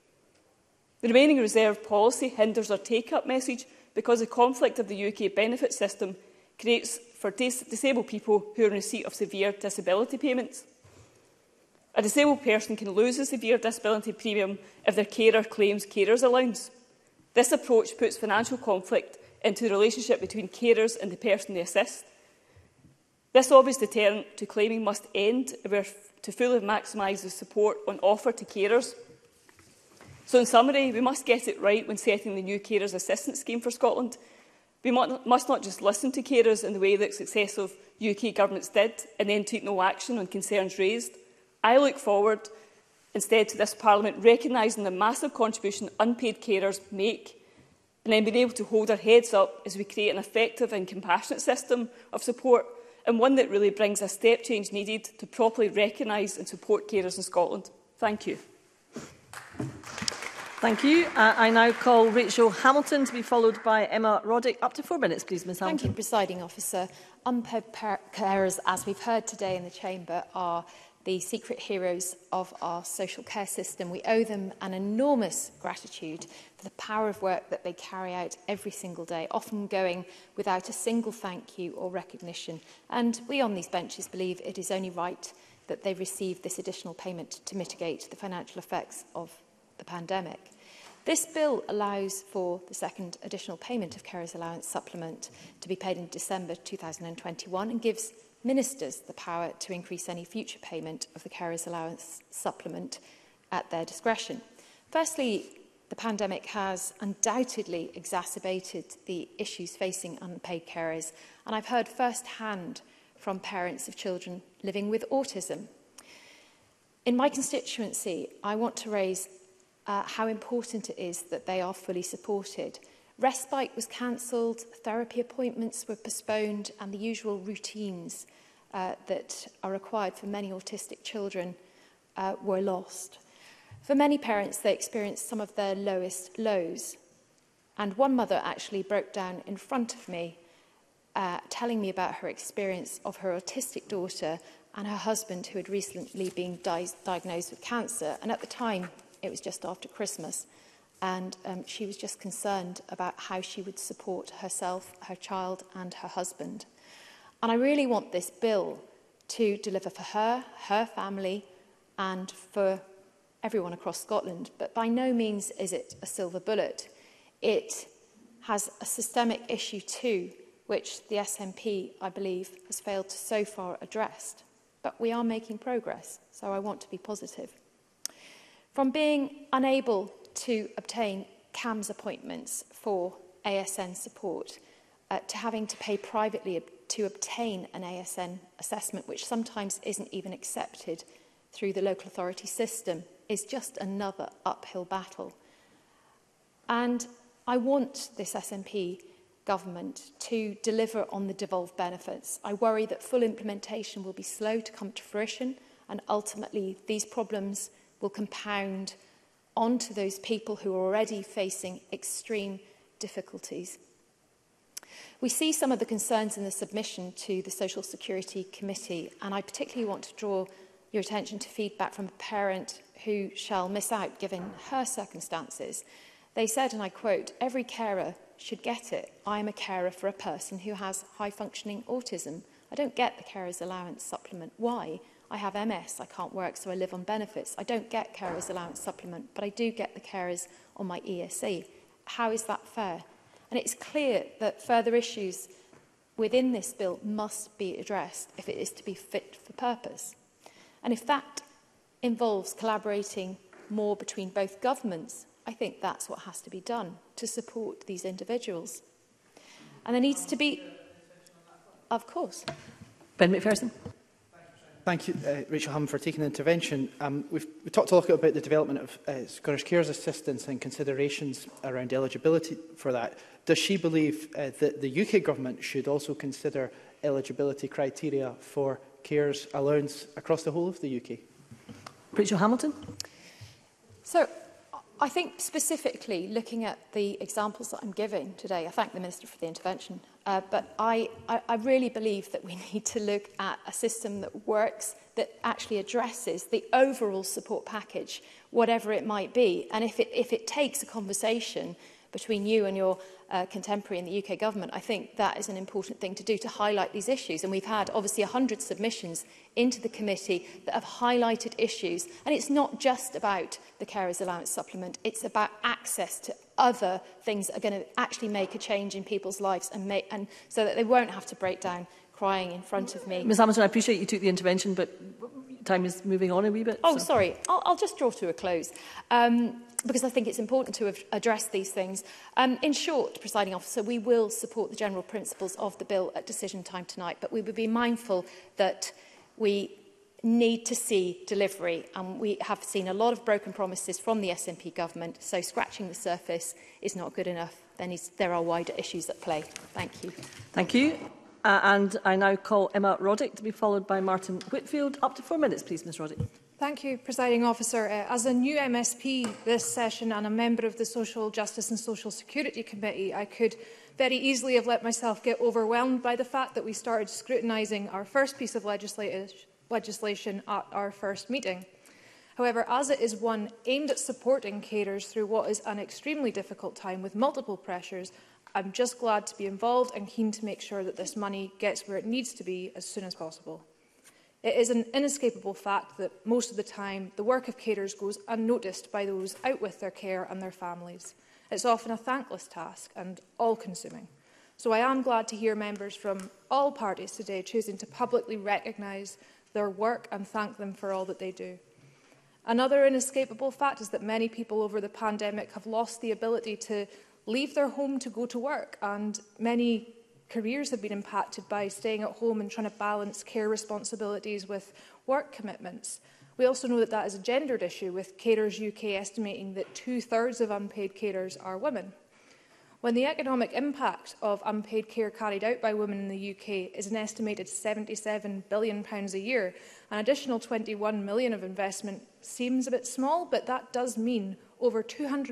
The remaining reserve policy hinders our take-up message because the conflict of the UK benefit system creates for disabled people who are in receipt of severe disability payments. A disabled person can lose a severe disability premium if their carer claims carers allowance. This approach puts financial conflict into the relationship between carers and the person they assist. This obvious deterrent to claiming must end if we are to fully maximise the support on offer to carers. So in summary, we must get it right when setting the new Carers Assistance Scheme for Scotland. We must not just listen to carers in the way that successive UK governments did and then take no action on concerns raised. I look forward instead to this Parliament recognising the massive contribution unpaid carers make, and then being able to hold our heads up as we create an effective and compassionate system of support, and one that really brings a step change needed to properly recognise and support carers in Scotland. Thank you. Thank you. I now call Rachel Hamilton to be followed by Emma Roddick. Up to 4 minutes, please, Ms Hamilton. Thank you, Presiding Officer. Unpaid carers, as we've heard today in the Chamber, are the secret heroes of our social care system. We owe them an enormous gratitude for the power of work that they carry out every single day, often going without a single thank you or recognition. And we on these benches believe it is only right that they receive this additional payment to mitigate the financial effects of the pandemic. This bill allows for the second additional payment of carers allowance supplement to be paid in December 2021 and gives ministers the power to increase any future payment of the carers allowance supplement at their discretion. Firstly, the pandemic has undoubtedly exacerbated the issues facing unpaid carers, and I've heard firsthand from parents of children living with autism. In my constituency, I want to raise how important it is that they are fully supported. Respite was cancelled, therapy appointments were postponed, and the usual routines that are required for many autistic children were lost. For many parents, they experienced some of their lowest lows. And one mother actually broke down in front of me, telling me about her experience of her autistic daughter and her husband, who had recently been diagnosed with cancer. And at the time, it was just after Christmas. And she was just concerned about how she would support herself, her child and her husband. And I really want this bill to deliver for her, her family and for everyone across Scotland. But by no means is it a silver bullet. It has a systemic issue too, which the SNP, I believe, has failed to so far address. But we are making progress, so I want to be positive. From being unable to obtain CAMS appointments for ASN support, to having to pay privately to obtain an ASN assessment, which sometimes isn't even accepted through the local authority system, is just another uphill battle. And I want this SNP government to deliver on the devolved benefits. I worry that full implementation will be slow to come to fruition, and ultimately these problems will compound onto those people who are already facing extreme difficulties. We see some of the concerns in the submission to the Social Security Committee, and I particularly want to draw your attention to feedback from a parent who shall miss out given her circumstances. They said, and I quote, "Every carer should get it. I am a carer for a person who has high-functioning autism. I don't get the carers allowance supplement. Why? I have MS, I can't work, so I live on benefits. I don't get carers allowance supplement, but I do get the carers on my ESA. How is that fair?" And it's clear that further issues within this bill must be addressed if it is to be fit for purpose. And if that involves collaborating more between both governments, I think that's what has to be done to support these individuals. And there needs to be, of course. Ben McPherson. Thank you, Rachel Hamm, for taking the intervention. We've talked a lot about the development of Scottish Carers Assistance and considerations around eligibility for that. Does she believe that the UK Government should also consider eligibility criteria for carers allowance across the whole of the UK? Rachel Hamilton. So, I think specifically looking at the examples that I'm giving today, I thank the Minister for the intervention, but I really believe that we need to look at a system that works, that actually addresses the overall support package, whatever it might be. And if it takes a conversation between you and your contemporary in the UK government, I think that is an important thing to do, to highlight these issues. And we've had obviously 100 submissions into the committee that have highlighted issues. And it's not just about the carers allowance supplement, it's about access to other things that are going to actually make a change in people's lives, and so that they won't have to break down crying in front of me. Ms Hamilton, I appreciate you took the intervention, but time is moving on a wee bit. Oh, so. Sorry. I'll just draw to a close. Because I think it's important to address these things. In short, Presiding Officer, we will support the general principles of the bill at decision time tonight, but we will be mindful that we need to see delivery, and we have seen a lot of broken promises from the SNP government, so scratching the surface is not good enough. Then there are wider issues at play. Thank you. Thank you. And I now call Emma Roddick to be followed by Martin Whitfield. Up to 4 minutes, please, Ms Roddick. Thank you, Presiding Officer. As a new MSP this session and a member of the Social Justice and Social Security Committee, I could very easily have let myself get overwhelmed by the fact that we started scrutinising our first piece of legislation at our first meeting. However, as it is one aimed at supporting carers through what is an extremely difficult time with multiple pressures, I'm just glad to be involved and keen to make sure that this money gets where it needs to be as soon as possible. It is an inescapable fact that most of the time the work of carers goes unnoticed by those out with their care and their families. It's often a thankless task and all-consuming. So I am glad to hear members from all parties today choosing to publicly recognise their work and thank them for all that they do. Another inescapable fact is that many people over the pandemic have lost the ability to leave their home to go to work, and many careers have been impacted by staying at home and trying to balance care responsibilities with work commitments. We also know that that is a gendered issue, with Carers UK estimating that 2/3 of unpaid carers are women. When the economic impact of unpaid care carried out by women in the UK is an estimated £77 billion a year, an additional 21 million of investment seems a bit small, but that does mean over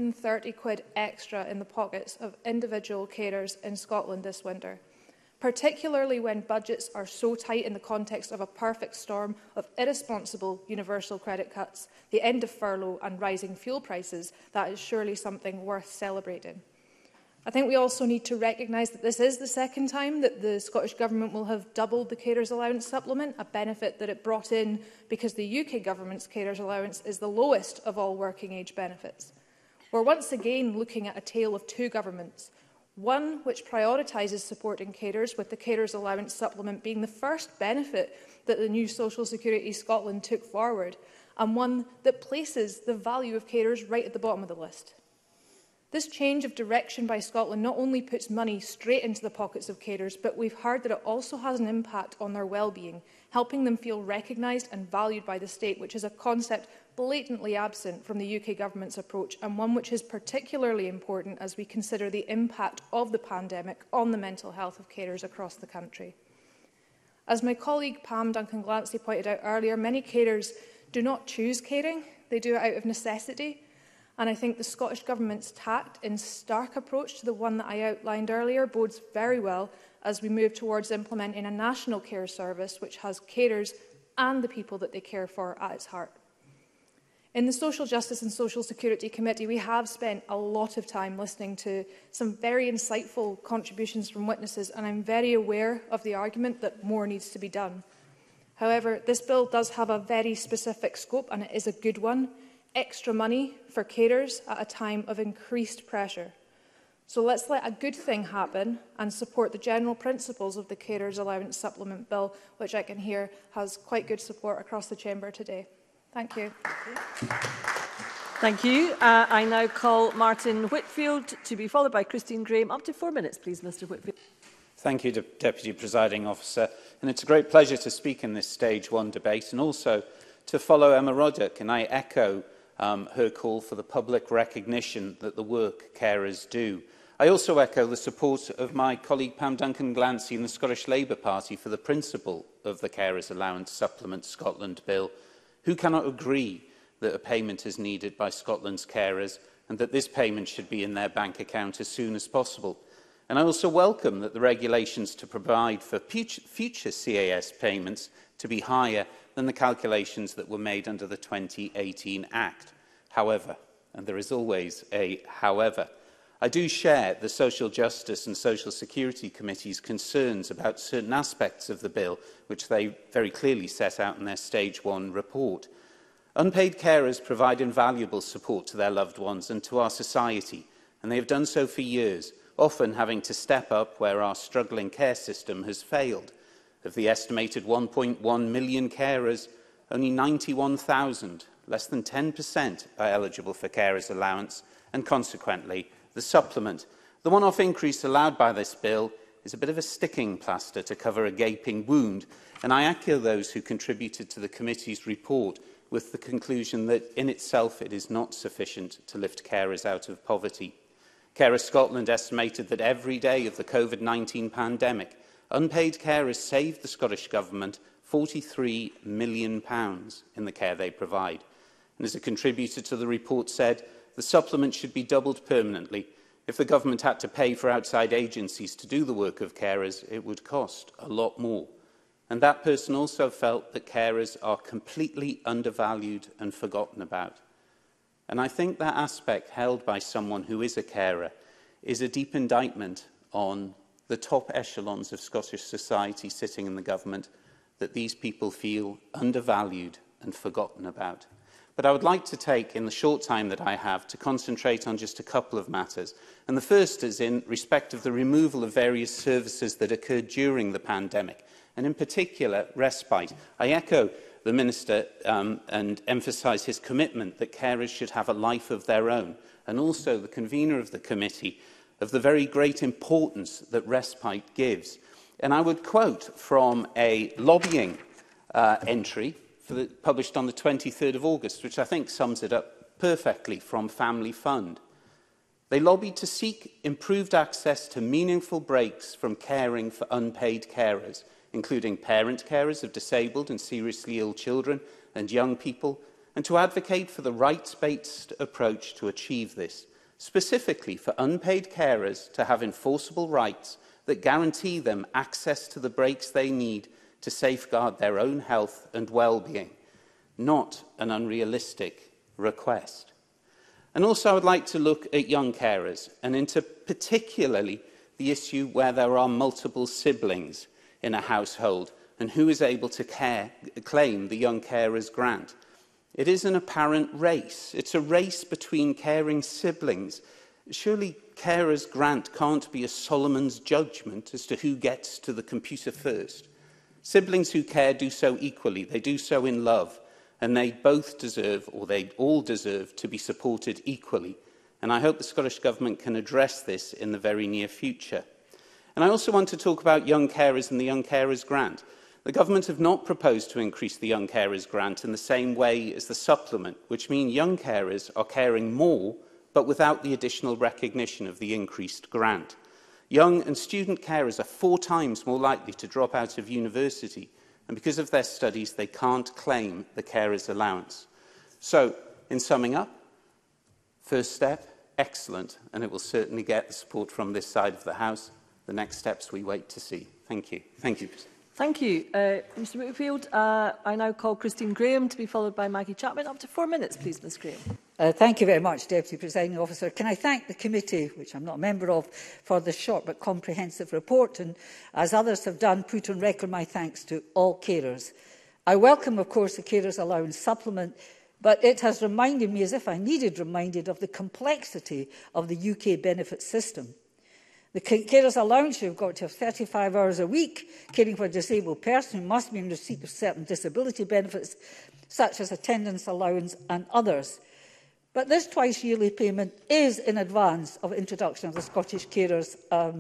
£230 extra in the pockets of individual carers in Scotland this winter, particularly when budgets are so tight in the context of a perfect storm of irresponsible universal credit cuts, the end of furlough and rising fuel prices. That is surely something worth celebrating. I think we also need to recognise that this is the second time that the Scottish Government will have doubled the Carers Allowance supplement, a benefit that it brought in because the UK Government's Carers Allowance is the lowest of all working age benefits. We're once again looking at a tale of two governments, one which prioritises supporting carers, with the Carers Allowance supplement being the first benefit that the new Social Security Scotland took forward, and one that places the value of carers right at the bottom of the list. This change of direction by Scotland not only puts money straight into the pockets of carers, but we've heard that it also has an impact on their well-being, helping them feel recognised and valued by the state, which is a concept blatantly absent from the UK Government's approach, and one which is particularly important as we consider the impact of the pandemic on the mental health of carers across the country. As my colleague Pam Duncan-Glancy pointed out earlier, many carers do not choose caring, they do it out of necessity. And I think the Scottish Government's tact and stark approach to the one that I outlined earlier bodes very well as we move towards implementing a national care service which has carers and the people that they care for at its heart. In the Social Justice and Social Security Committee, we have spent a lot of time listening to some very insightful contributions from witnesses, and I'm very aware of the argument that more needs to be done. However, this bill does have a very specific scope, and it is a good one. Extra money for carers at a time of increased pressure. So let's let a good thing happen and support the general principles of the Carers Allowance Supplement Bill, which I can hear has quite good support across the Chamber today. Thank you. Thank you. I now call Martin Whitfield to be followed by Christine Graham. Up to 4 minutes, please, Mr Whitfield. Thank you, Deputy Presiding Officer. And it's a great pleasure to speak in this Stage 1 debate and also to follow Emma Roddick. And I echo her call for the public recognition that the work carers do. I also echo the support of my colleague Pam Duncan-Glancy in the Scottish Labour Party for the principle of the Carers Allowance Supplement Scotland Bill. Who cannot agree that a payment is needed by Scotland's carers and that this payment should be in their bank account as soon as possible? And I also welcome that the regulations to provide for future CAS payments to be higher than the calculations that were made under the 2018 Act. However, and there is always a however, I do share the Social Justice and Social Security Committee's concerns about certain aspects of the bill, which they very clearly set out in their Stage 1 report. Unpaid carers provide invaluable support to their loved ones and to our society, and they have done so for years, often having to step up where our struggling care system has failed. Of the estimated 1.1 million carers, only 91,000, less than 10%, are eligible for carers allowance, and consequently, the supplement. The one-off increase allowed by this bill is a bit of a sticking plaster to cover a gaping wound, and I echo those who contributed to the committee's report with the conclusion that in itself it is not sufficient to lift carers out of poverty. Carers Scotland estimated that every day of the COVID-19 pandemic, unpaid carers saved the Scottish Government £43 million in the care they provide. And as a contributor to the report said, the supplement should be doubled permanently. If the Government had to pay for outside agencies to do the work of carers, it would cost a lot more. And that person also felt that carers are completely undervalued and forgotten about. And I think that aspect held by someone who is a carer is a deep indictment on the top echelons of Scottish society sitting in the Government, that these people feel undervalued and forgotten about. But I would like to take, in the short time that I have, to concentrate on just a couple of matters. And the first is in respect of the removal of various services that occurred during the pandemic, and in particular, respite. I echo the Minister and emphasise his commitment that carers should have a life of their own, and also the convener of the committee of the very great importance that respite gives. And I would quote from a lobbying entry published on the 23rd of August, which I think sums it up perfectly, from Family Fund. They lobbied to seek improved access to meaningful breaks from caring for unpaid carers, including parent carers of disabled and seriously ill children and young people, and to advocate for the rights-based approach to achieve this, specifically for unpaid carers to have enforceable rights that guarantee them access to the breaks they need to safeguard their own health and well-being, not an unrealistic request. And also I would like to look at young carers, and into particularly the issue where there are multiple siblings in a household and who is able to claim the Young Carers Grant. It is an apparent race. It's a race between caring siblings. Surely Carers Grant can't be a Solomon's judgment as to who gets to the computer first. Siblings who care do so equally. They do so in love, and they both deserve, or they all deserve, to be supported equally. And I hope the Scottish Government can address this in the very near future. And I also want to talk about young carers and the Young Carers Grant. The Government have not proposed to increase the Young Carers Grant in the same way as the supplement, which means young carers are caring more, but without the additional recognition of the increased grant. Young and student carers are 4 times more likely to drop out of university, and because of their studies, they can't claim the carers allowance. So, in summing up, first step, excellent, and it will certainly get the support from this side of the House. The next steps we wait to see. Thank you. Thank you. Thank you. Mr Whitfield, I now call Christine Graham to be followed by Maggie Chapman. Up to 4 minutes, please, Ms Graham. Thank you very much, Deputy Presiding Officer. Can I thank the committee, which I'm not a member of, for this short but comprehensive report, and, as others have done, put on record my thanks to all carers. I welcome, of course, the Carers Allowance supplement, but it has reminded me, as if I needed reminded, of the complexity of the UK benefit system. The Carers Allowance, you've got to have 35 hours a week caring for a disabled person who must be in receipt of certain disability benefits, such as attendance allowance and others. But this twice-yearly payment is in advance of introduction of the Scottish Carers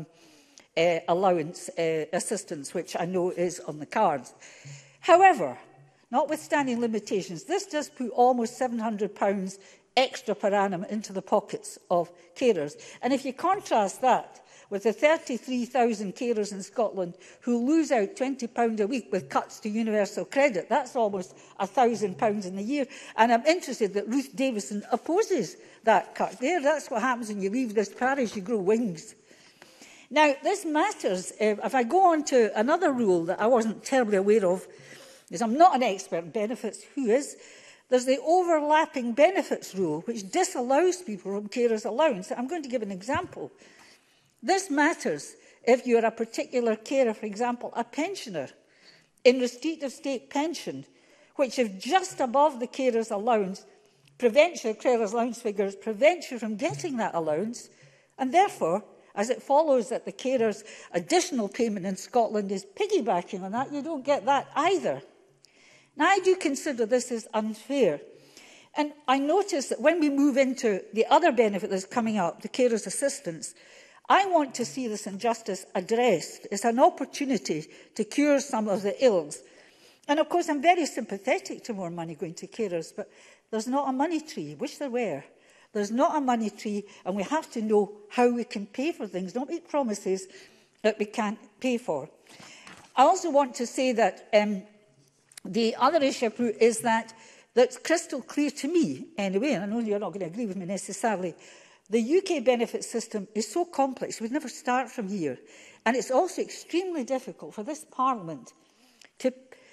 Allowance assistance, which I know is on the cards. However, notwithstanding limitations, this does put almost £700 extra per annum into the pockets of carers. And if you contrast that with the 33,000 carers in Scotland who lose out £20 a week with cuts to universal credit, that's almost £1,000 in a year. And I'm interested that Ruth Davison opposes that cut. That's what happens when you leave this parish, you grow wings. Now, this matters. If I go on to another rule that I wasn't terribly aware of, because I'm not an expert in benefits, who is? There's the overlapping benefits rule, which disallows people from carers allowance. I'm going to give an example. This matters if you are a particular carer, for example, a pensioner in receipt of state pension, which, if just above the carers allowance, prevents your carers allowance figures, prevents you from getting that allowance, and therefore, as it follows that the carers' additional payment in Scotland is piggybacking on that, you don't get that either. Now, I do consider this as unfair. And I notice that when we move into the other benefit that's coming up, the carers' assistance, I want to see this injustice addressed. It's an opportunity to cure some of the ills. And of course, I'm very sympathetic to more money going to carers, but there's not a money tree. Wish there were. There's not a money tree, and we have to know how we can pay for things, not make promises that we can't pay for. I also want to say that the other issue is that that's crystal clear to me, anyway, and I know you're not going to agree with me necessarily. The UK benefit system is so complex, we'd never start from here. And it's also extremely difficult for this Parliament to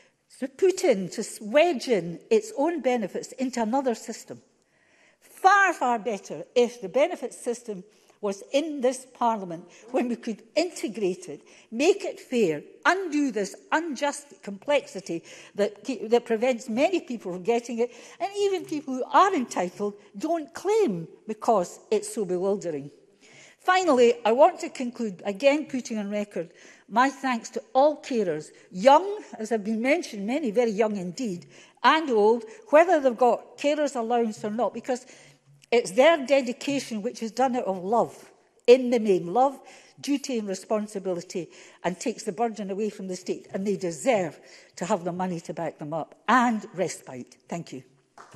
wedge in its own benefits into another system. Far, far better if the benefit system was in this Parliament when we could integrate it, make it fair, undo this unjust complexity that prevents many people from getting it, and even people who are entitled don't claim because it's so bewildering. Finally, I want to conclude, again putting on record my thanks to all carers, young, as have been mentioned, many very young indeed, and old, whether they've got carers allowance or not, because it's their dedication which is done out of love, in the main, love, duty and responsibility, and takes the burden away from the state, and they deserve to have the money to back them up, and respite. Thank you.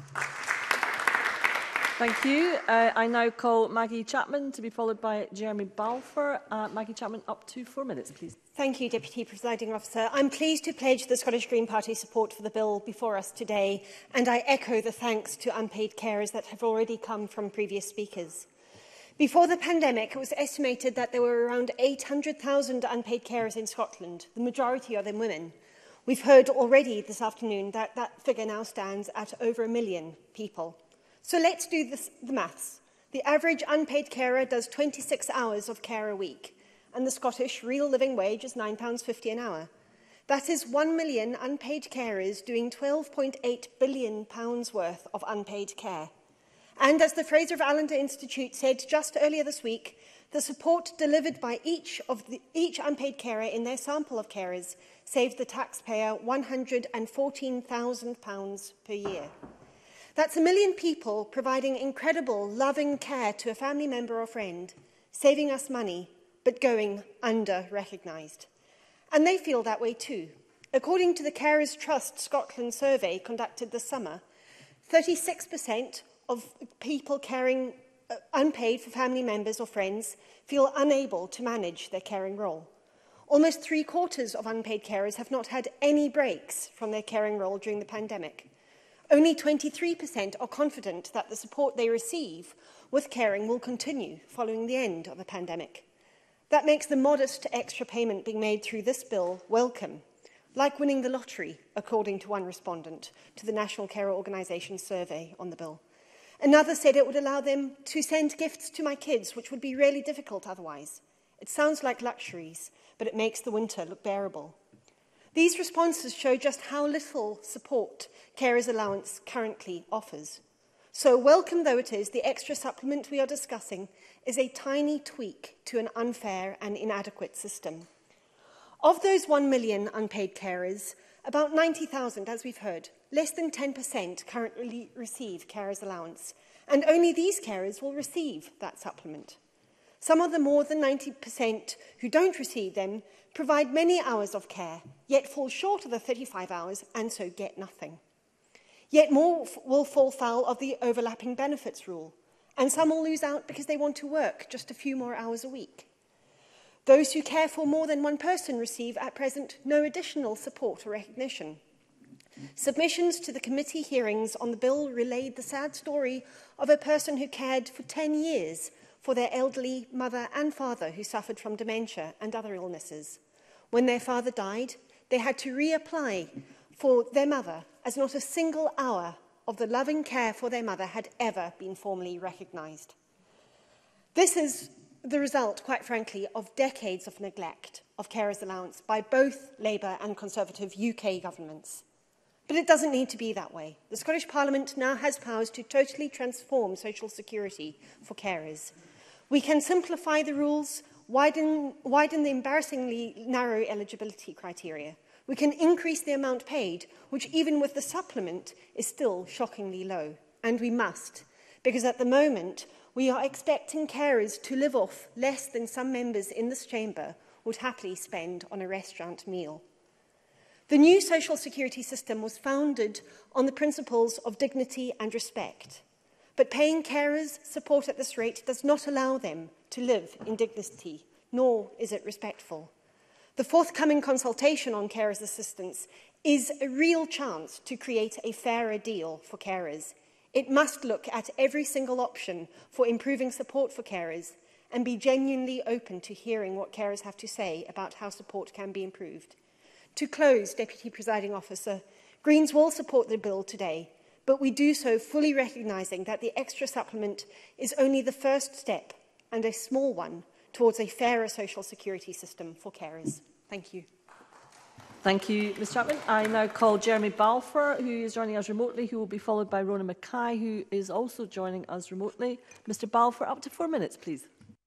Thank you. I now call Maggie Chapman to be followed by Jeremy Balfour. Maggie Chapman, up to 4 minutes, please. Thank you, Deputy Presiding Officer. I'm pleased to pledge the Scottish Green Party support for the bill before us today, and I echo the thanks to unpaid carers that have already come from previous speakers. Before the pandemic, it was estimated that there were around 800,000 unpaid carers in Scotland, the majority of them women. We've heard already this afternoon that that figure now stands at over 1 million people. So let's do the maths. The average unpaid carer does 26 hours of care a week, and the Scottish real living wage is £9.50 an hour. That is 1 million unpaid carers doing £12.8 billion worth of unpaid care. And as the Fraser of Allender Institute said just earlier this week, the support delivered by each unpaid carer in their sample of carers saved the taxpayer £114,000 per year. That's 1 million people providing incredible, loving care to a family member or friend, saving us money, but going under-recognised. And they feel that way too. According to the Carers Trust Scotland survey conducted this summer, 36% of people caring unpaid for family members or friends feel unable to manage their caring role. Almost 3/4 of unpaid carers have not had any breaks from their caring role during the pandemic. Only 23% are confident that the support they receive with caring will continue following the end of the pandemic. That makes the modest extra payment being made through this bill welcome, like winning the lottery, according to one respondent to the National Carer Organisation survey on the bill. Another said it would allow them to send gifts to my kids, which would be really difficult otherwise. It sounds like luxuries, but it makes the winter look bearable. These responses show just how little support Carers Allowance currently offers. So, welcome though it is, the extra supplement we are discussing is a tiny tweak to an unfair and inadequate system. Of those 1 million unpaid carers, about 90,000, as we've heard, less than 10% currently receive Carers Allowance, and only these carers will receive that supplement. Some of the more than 90% who don't receive them provide many hours of care, yet fall short of the 35 hours and so get nothing. Yet more will fall foul of the overlapping benefits rule, and some will lose out because they want to work just a few more hours a week. Those who care for more than one person receive at present no additional support or recognition. Submissions to the committee hearings on the bill relayed the sad story of a person who cared for 10 years for their elderly mother and father who suffered from dementia and other illnesses. When their father died, they had to reapply for their mother, as not a single hour of the loving care for their mother had ever been formally recognised. This is the result, quite frankly, of decades of neglect of Carers Allowance by both Labour and Conservative UK governments. But it doesn't need to be that way. The Scottish Parliament now has powers to totally transform social security for carers. We can simplify the rules, widen the embarrassingly narrow eligibility criteria. We can increase the amount paid, which even with the supplement is still shockingly low. And we must, because at the moment We are expecting carers to live off less than some members in this chamber would happily spend on a restaurant meal. The new social security system was founded on the principles of dignity and respect, but paying carers support at this rate does not allow them to live in dignity, nor is it respectful. The forthcoming consultation on carers' assistance is a real chance to create a fairer deal for carers. It must look at every single option for improving support for carers and be genuinely open to hearing what carers have to say about how support can be improved. To close, Deputy Presiding Officer, Greens will support the bill today, but we do so fully recognising that the extra supplement is only the first step, and a small one, towards a fairer social security system for carers. Thank you. Thank you, Ms Chapman. I now call Jeremy Balfour, who is joining us remotely, who will be followed by Rona Mackay, who is also joining us remotely. Mr Balfour, up to 4 minutes, please.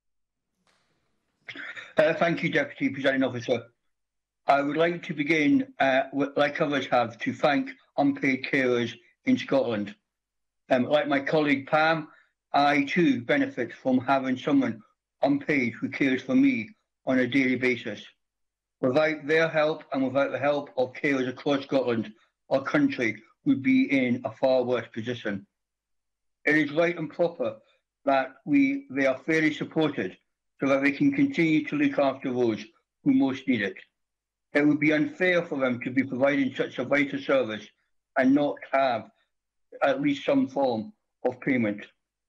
Thank you, Deputy Presiding Officer. I would like to begin, like others have, to thank unpaid carers in Scotland. Like my colleague Pam, I too benefit from having someone unpaid who cares for me on a daily basis. Without their help and without the help of carers across Scotland, our country would be in a far worse position. It is right and proper that they are fairly supported so that they can continue to look after those who most need it. It would be unfair for them to be providing such a vital service and not have at least some form of payment.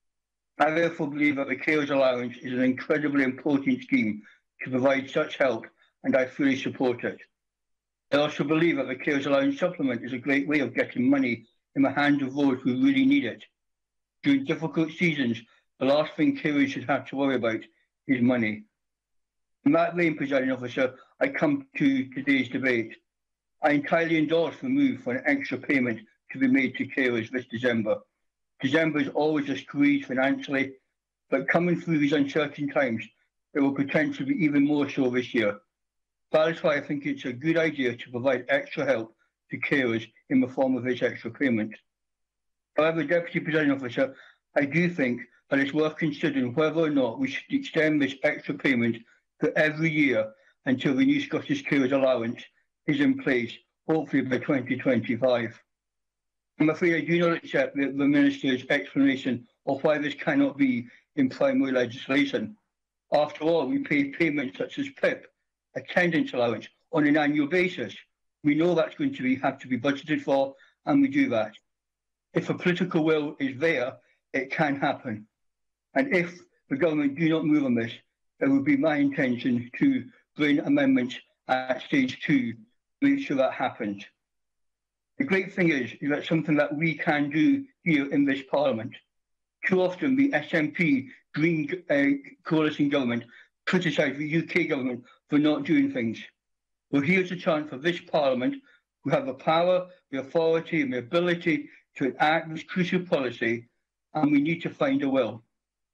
I therefore believe that the Carers Allowance is an incredibly important scheme to provide such help, and I fully support it. I also believe that the Carers Allowance supplement is a great way of getting money in the hands of those who really need it. During difficult seasons, the last thing carers should have to worry about is money. In that vein, Presiding Officer, I come to today's debate. I entirely endorse the move for an extra payment to be made to carers this December. December is always a squeeze financially, but coming through these uncertain times, it will potentially be even more so this year. That is why I think it's a good idea to provide extra help to carers in the form of this extra payment. However, Deputy Presiding Officer, I do think that it's worth considering whether or not we should extend this extra payment to every year until the new Scottish Carers Allowance is in place, hopefully by 2025. I'm afraid I do not accept the Minister's explanation of why this cannot be in primary legislation. After all, we pay payments such as PIP, attendance allowance, on an annual basis. We know that's going to have to be budgeted for, and we do that. If a political will is there, it can happen. And if the government do not move on this, it would be my intention to bring amendments at stage 2 to make sure that happens. The great thing is that something that we can do here in this Parliament. Too often the SNP Green Coalition government criticise the UK government for not doing things. Well, here's a chance for this Parliament, who have the power, the authority and the ability to enact this crucial policy, and we need to find a will.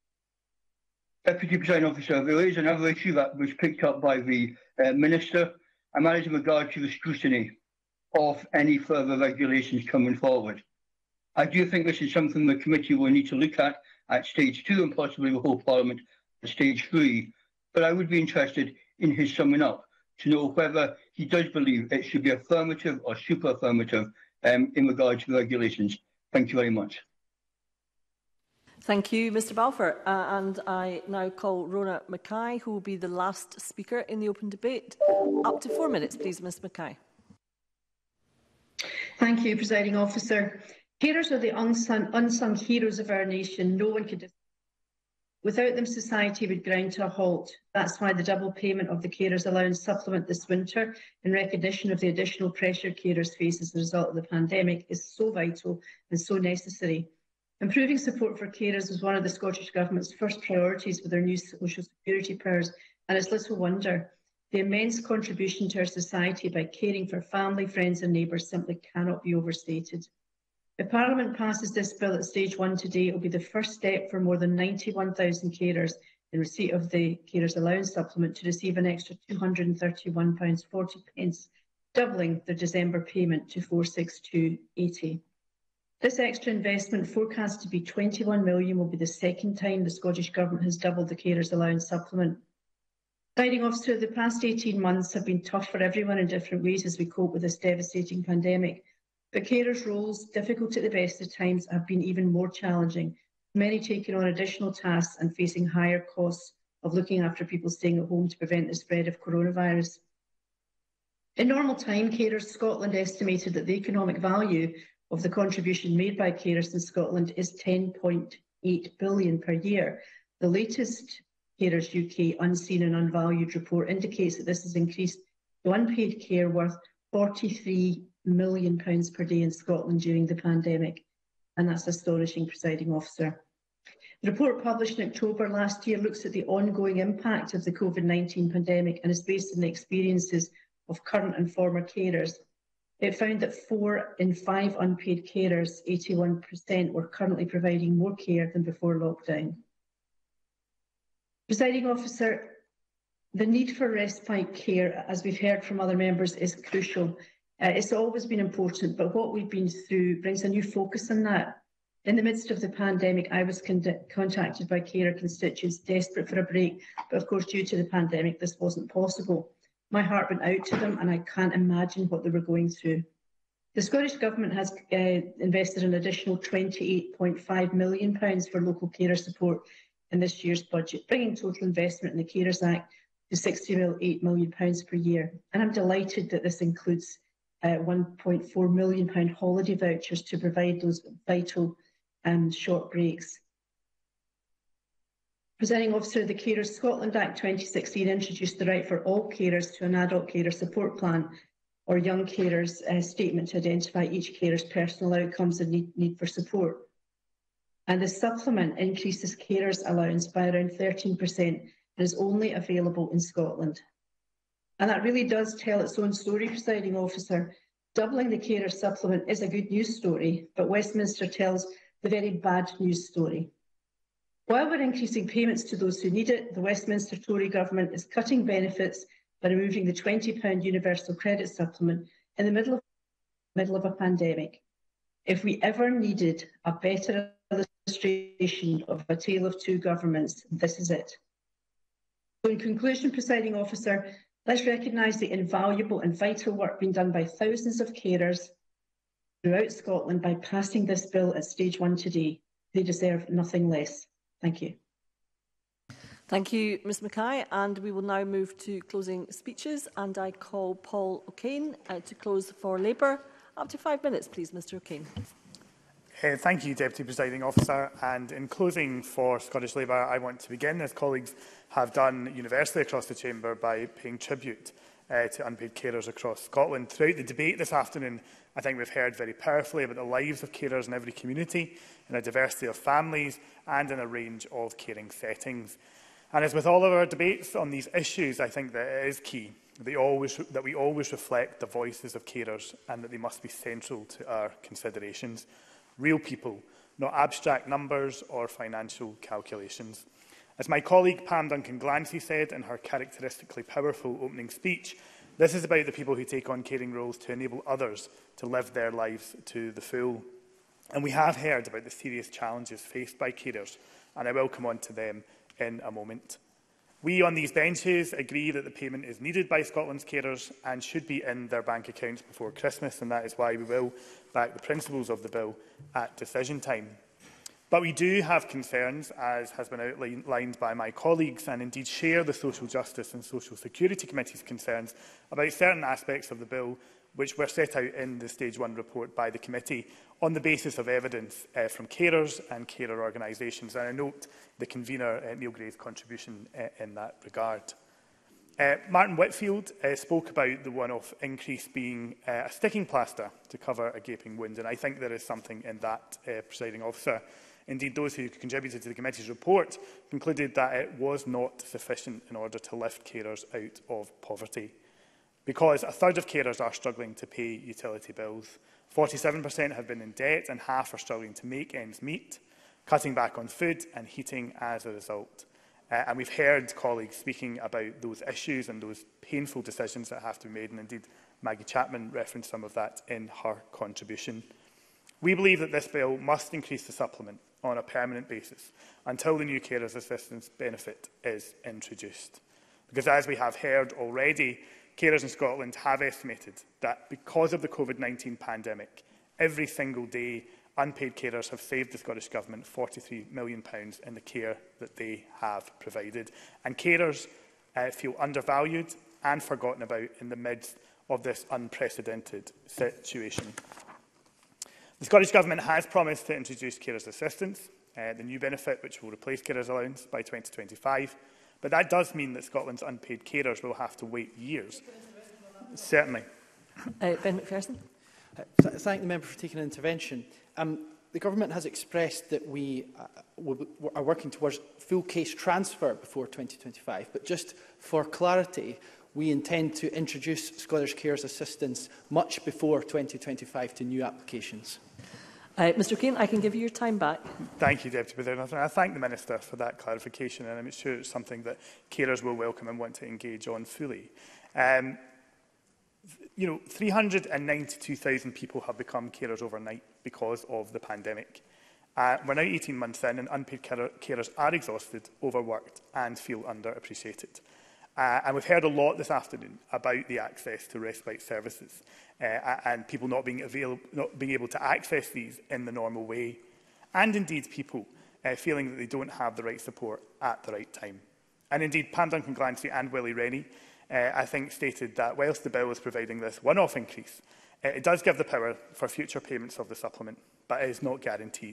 Deputy Presiding Officer, there is another issue that was picked up by the Minister, and that is in regard to the scrutiny of any further regulations coming forward. I do think this is something the committee will need to look at stage 2 and possibly the whole Parliament at stage 3. But I would be interested in his summing up to know whether he does believe it should be affirmative or super affirmative in regard to the regulations. Thank you very much. Thank you, Mr Balfour. And I now call Rona Mackay, who will be the last speaker in the open debate. Up to 4 minutes, please, Ms Mackay. Thank you, Presiding Officer. Carers are the unsung heroes of our nation. No one could. Without them, society would grind to a halt. That's why the double payment of the Carers Allowance supplement this winter, in recognition of the additional pressure carers face as a result of the pandemic, is so vital and so necessary. Improving support for carers was one of the Scottish Government's first priorities with their new social security powers, and it's little wonder. The immense contribution to our society by caring for family, friends and neighbours simply cannot be overstated. If Parliament passes this bill at stage 1 today, it will be the first step for more than 91,000 carers in receipt of the Carers Allowance supplement to receive an extra £231.40, doubling their December payment to £462.80. This extra investment, forecast to be £21 million, will be the second time the Scottish Government has doubled the Carers Allowance supplement. Presiding Officer, the past 18 months have been tough for everyone in different ways as we cope with this devastating pandemic. But carers' roles, difficult at the best of times, have been even more challenging, many taking on additional tasks and facing higher costs of looking after people staying at home to prevent the spread of coronavirus. In normal time, Carers Scotland estimated that the economic value of the contribution made by carers in Scotland is £10.8 billion per year. The latest Carers UK Unseen and Unvalued report indicates that this has increased to unpaid care worth £43 million per day in Scotland during the pandemic. And that's astonishing, Presiding Officer. The report published in October last year looks at the ongoing impact of the COVID-19 pandemic and is based on the experiences of current and former carers. It found that 4 in 5 unpaid carers, 81%, were currently providing more care than before lockdown. Presiding Officer, the need for respite care, as we've heard from other members, is crucial. It's always been important, but what we've been through brings a new focus on that. In the midst of the pandemic, I was contacted by carer constituents desperate for a break, but of course, due to the pandemic, this wasn't possible. My heart went out to them, and I can't imagine what they were going through. The Scottish Government has invested an additional £28.5 million for local carer support in this year's budget, bringing total investment in the Carers Act to £68 million per year. And I'm delighted that this includes £1.4 million holiday vouchers to provide those vital short breaks. Presiding Officer, the Carers Scotland Act 2016 introduced the right for all carers to an adult carer support plan or young carers statement to identify each carer's personal outcomes and need for support. And the supplement increases carers' allowance by around 13% and is only available in Scotland. And that really does tell its own story, Presiding Officer. Doubling the carer supplement is a good news story, but Westminster tells the very bad news story. While we're increasing payments to those who need it, the Westminster Tory government is cutting benefits by removing the £20 universal credit supplement in the middle of a pandemic. If we ever needed a better illustration of a tale of two governments, this is it. So in conclusion, Presiding Officer, let's recognise the invaluable and vital work being done by thousands of carers throughout Scotland by passing this bill at stage 1 today. They deserve nothing less. Thank you. Thank you, Ms Mackay. And we will now move to closing speeches. And I call Paul O'Kane to close for Labour. Up to 5 minutes, please, Mr O'Kane. Thank you, Deputy Presiding Officer. And in closing for Scottish Labour, I want to begin, as colleagues have done universally across the Chamber, by paying tribute to unpaid carers across Scotland. Throughout the debate this afternoon, I think we've heard very powerfully about the lives of carers in every community, in a diversity of families and in a range of caring settings. And as with all of our debates on these issues, I think that it is key that we always reflect the voices of carers and that they must be central to our considerations. Real people, not abstract numbers or financial calculations. As my colleague Pam Duncan-Glancy said in her characteristically powerful opening speech, this is about the people who take on caring roles to enable others to live their lives to the full. And we have heard about the serious challenges faced by carers, and I will come on to them in a moment. We on these benches agree that the payment is needed by Scotland's carers and should be in their bank accounts before Christmas, and that is why we will back the principles of the bill at decision time. But we do have concerns, as has been outlined by my colleagues, and indeed share the Social Justice and Social Security Committee's concerns about certain aspects of the bill which were set out in the Stage 1 report by the committee on the basis of evidence from carers and carer organisations. And I note the convener, Neil Gray's contribution in that regard. Martin Whitfield spoke about the one-off increase being a sticking plaster to cover a gaping wound, and I think there is something in that, Presiding Officer. Indeed, those who contributed to the committee's report concluded that it was not sufficient in order to lift carers out of poverty. Because a third of carers are struggling to pay utility bills, 47% have been in debt and half are struggling to make ends meet, cutting back on food and heating as a result. And we've heard colleagues speaking about those issues and those painful decisions that have to be made, and indeed Maggie Chapman referenced some of that in her contribution. We believe that this bill must increase the supplement on a permanent basis until the new carers assistance benefit is introduced. Because as we have heard already, carers in Scotland have estimated that because of the COVID-19 pandemic, every single day unpaid carers have saved the Scottish Government £43 million in the care that they have provided. And carers feel undervalued and forgotten about in the midst of this unprecedented situation. The Scottish Government has promised to introduce carers assistance, the new benefit which will replace carers allowance by 2025, but that does mean that Scotland's unpaid carers will have to wait years. Certainly. Ben McPherson. Thank the member for taking an intervention. The Government has expressed that we are working towards full case transfer before 2025, but just for clarity, we intend to introduce Scottish Carers Assistance much before 2025 to new applications. Mr Kane, I can give you your time back. Thank you, Deputy President. I thank the Minister for that clarification, and I'm sure it's something that carers will welcome and want to engage on fully. 392,000 people have become carers overnight because of the pandemic. We're now 18 months in, and unpaid carers are exhausted, overworked and feel underappreciated. And we've heard a lot this afternoon about the access to respite services and people not being able to access these in the normal way, and indeed people feeling that they don't have the right support at the right time. And indeed, Pam Duncan-Glancy and Willie Rennie, I think, stated that whilst the bill is providing this one-off increase, it does give the power for future payments of the supplement, but it is not guaranteed.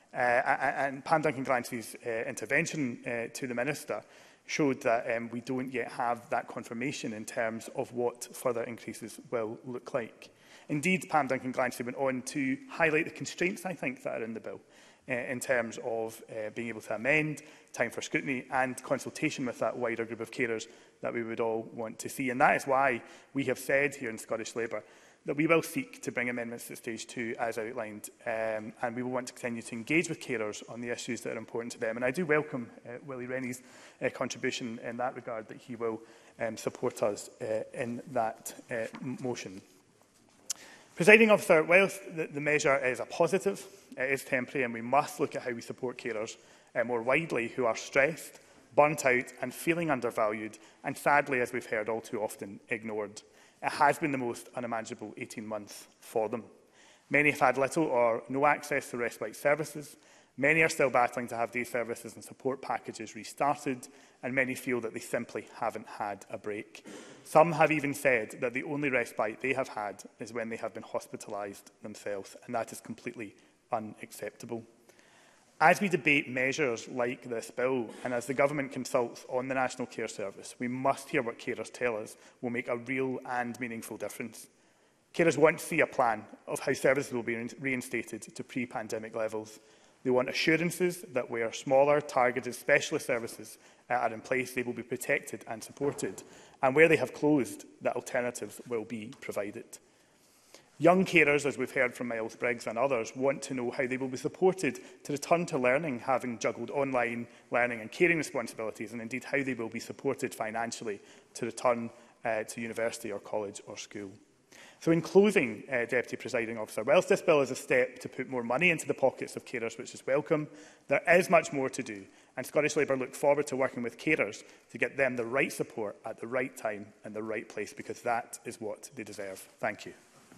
And Pam Duncan-Glancy's intervention to the Minister showed that we don't yet have that confirmation in terms of what further increases will look like. Indeed, Pam Duncan-Glancy went on to highlight the constraints, I think, that are in the bill in terms of being able to amend, time for scrutiny and consultation with that wider group of carers that we would all want to see. And that is why we have said here in Scottish Labour that we will seek to bring amendments at stage 2 as outlined, and we will want to continue to engage with carers on the issues that are important to them. And I do welcome Willie Rennie's contribution in that regard, that he will support us in that motion. Presiding Officer, whilst the measure is a positive, it is temporary, and we must look at how we support carers more widely who are stressed, burnt out and feeling undervalued, and sadly, as we've heard all too often, ignored. It has been the most unmanageable 18 months for them. Many have had little or no access to respite services. Many are still battling to have day services and support packages restarted, and many feel that they simply haven't had a break. Some have even said that the only respite they have had is when they have been hospitalised themselves, and that is completely unacceptable. As we debate measures like this bill, and as the Government consults on the National Care Service, we must hear what carers tell us will make a real and meaningful difference. Carers want to see a plan of how services will be reinstated to pre-pandemic levels. They want assurances that where smaller, targeted specialist services are in place, they will be protected and supported, and where they have closed, that alternatives will be provided. Young carers, as we've heard from Miles Briggs and others, want to know how they will be supported to return to learning, having juggled online learning and caring responsibilities, and indeed how they will be supported financially to return to university or college or school. So in closing, Deputy Presiding Officer, whilst this bill is a step to put more money into the pockets of carers, which is welcome, there is much more to do, and Scottish Labour look forward to working with carers to get them the right support at the right time and the right place, because that is what they deserve. Thank you.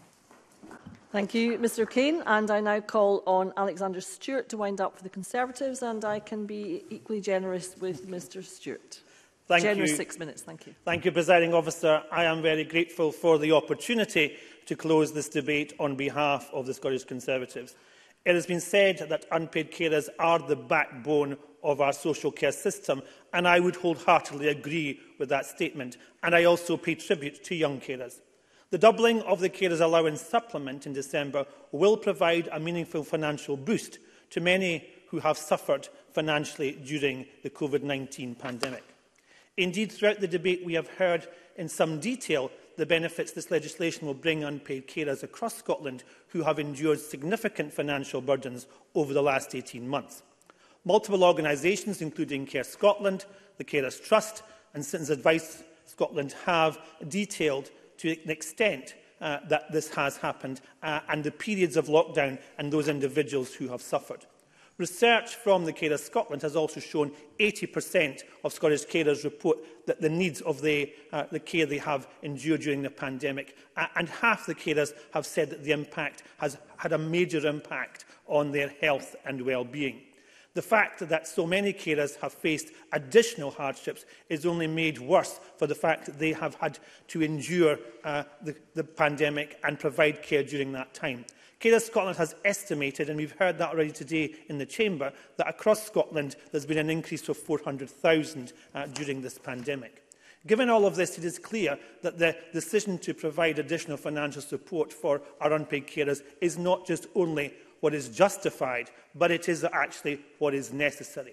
Thank you, Mr Kane. And I now call on Alexander Stewart to wind up for the Conservatives, and I can be equally generous with Mr Stewart. Generous 6 minutes, thank you. Thank you, Presiding Officer. I am very grateful for the opportunity to close this debate on behalf of the Scottish Conservatives. It has been said that unpaid carers are the backbone of our social care system, and I would wholeheartedly agree with that statement, and I also pay tribute to young carers. The doubling of the Carers Allowance supplement in December will provide a meaningful financial boost to many who have suffered financially during the COVID-19 pandemic. Indeed, throughout the debate, we have heard in some detail the benefits this legislation will bring unpaid carers across Scotland who have endured significant financial burdens over the last 18 months. Multiple organisations, including Care Scotland, the Carers Trust and Citizens Advice Scotland, have detailed to an extent that this has happened and the periods of lockdown and those individuals who have suffered. Research from the Carers Scotland has also shown 80% of Scottish carers report that the needs of the care they have endured during the pandemic, and half the carers have said that the impact has had a major impact on their health and well-being. The fact that so many carers have faced additional hardships is only made worse for the fact that they have had to endure the pandemic and provide care during that time. Carers Scotland has estimated, and we've heard that already today in the Chamber, that across Scotland there's been an increase of 400,000 during this pandemic. Given all of this, it is clear that the decision to provide additional financial support for our unpaid carers is not just only what is justified, but it is actually what is necessary.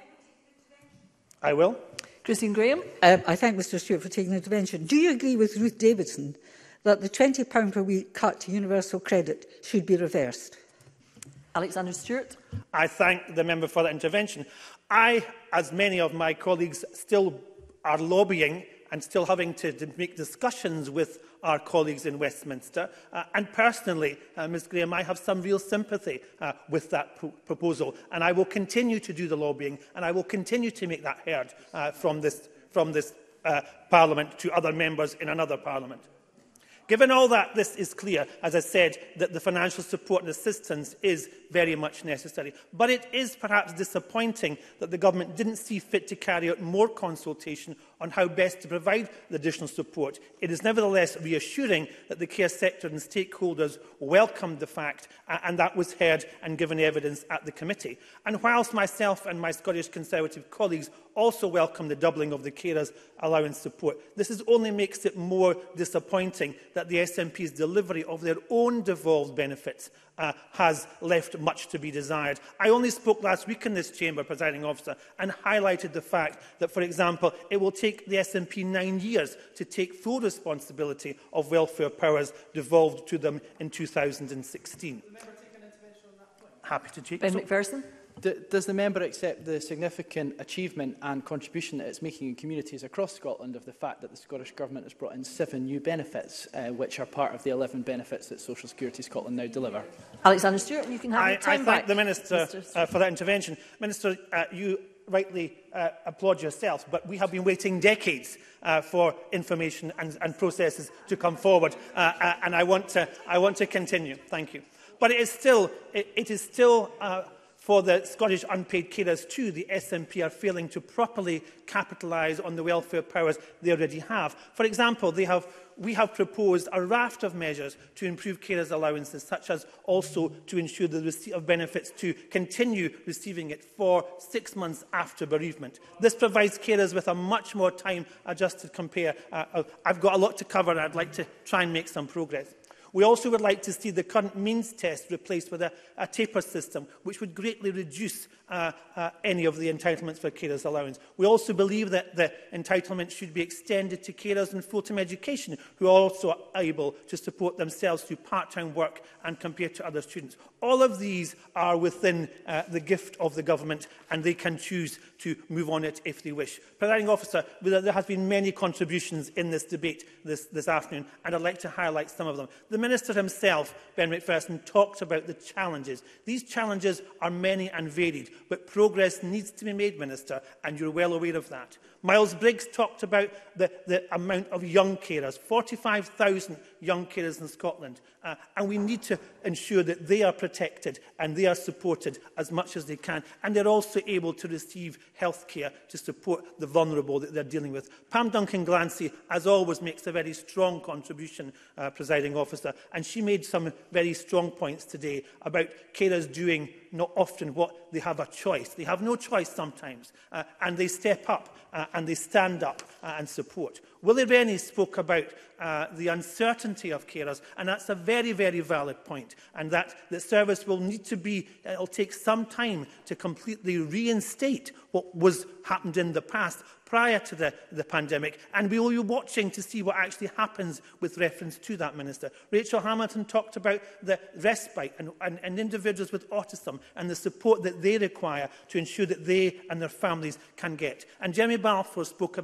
I will. Christine Graham. I thank Mr Stewart for taking the intervention. Do you agree with Ruth Davidson that the £20 per week cut to universal credit should be reversed? Alexander Stewart. I thank the member for that intervention. I, as many of my colleagues, still are lobbying and still having to make discussions with our colleagues in Westminster. And personally, Ms Graham, I have some real sympathy with that proposal. And I will continue to do the lobbying, and I will continue to make that heard from this Parliament to other members in another Parliament. Given all that, this is clear, as I said, that the financial support and assistance is very much necessary. But it is perhaps disappointing that the Government didn't see fit to carry out more consultation on how best to provide the additional support. It is nevertheless reassuring that the care sector and stakeholders welcomed the fact, and that was heard and given evidence at the committee. And whilst myself and my Scottish Conservative colleagues also welcome the doubling of the carers' allowance support, this only makes it more disappointing that the SNP's delivery of their own devolved benefits has left much to be desired. I only spoke last week in this chamber, Presiding Officer, and highlighted the fact that, for example, it will take the SNP 9 years to take full responsibility of welfare powers devolved to them in 2016. Happy to take Ben McPherson. Does the member accept the significant achievement and contribution that it's making in communities across Scotland of the fact that the Scottish Government has brought in 7 new benefits, which are part of the 11 benefits that Social Security Scotland now deliver? Alexander Stewart, you can have your time back. I thank the Minister for that intervention. Minister, you rightly applaud yourself, but we have been waiting decades for information and processes to come forward, and I want to continue. Thank you. But it is still for the Scottish unpaid carers too, the SNP are failing to properly capitalise on the welfare powers they already have. For example, we have proposed a raft of measures to improve carers' allowances, such as also to ensure the receipt of benefits to continue receiving it for 6 months after bereavement. This provides carers with a much more time-adjusted compare. I've got a lot to cover, and I'd like to try and make some progress. We also would like to see the current means test replaced with a taper system, which would greatly reduce any of the entitlements for carers' allowance. We also believe that the entitlement should be extended to carers in full-time education who are also able to support themselves through part-time work and compared to other students. All of these are within the gift of the Government, and they can choose to move on it if they wish. Presiding Officer, there have been many contributions in this debate this afternoon, and I'd like to highlight some of them. The Minister himself, Ben McPherson, talked about the challenges. These challenges are many and varied, but progress needs to be made, Minister, and you're well aware of that. Miles Briggs talked about the amount of young carers, 45,000 young carers in Scotland, and we need to ensure that they are protected and they are supported as much as they can, and they're also able to receive health care to support the vulnerable that they're dealing with. Pam Duncan-Glancy, as always, makes a very strong contribution, Presiding Officer, and she made some very strong points today about carers doing not often what they have a choice. They have no choice sometimes, and they step up and they stand up and support. Willie Rennie spoke about the uncertainty of carers, and that's a very, very valid point, and that the service will need to be, it'll take some time to completely reinstate what happened in the past prior to the pandemic, and we will be watching to see what actually happens with reference to that, Minister. Rachel Hamilton talked about the respite and individuals with autism and the support that they require to ensure that they and their families can get. And Jeremy Balfour spoke about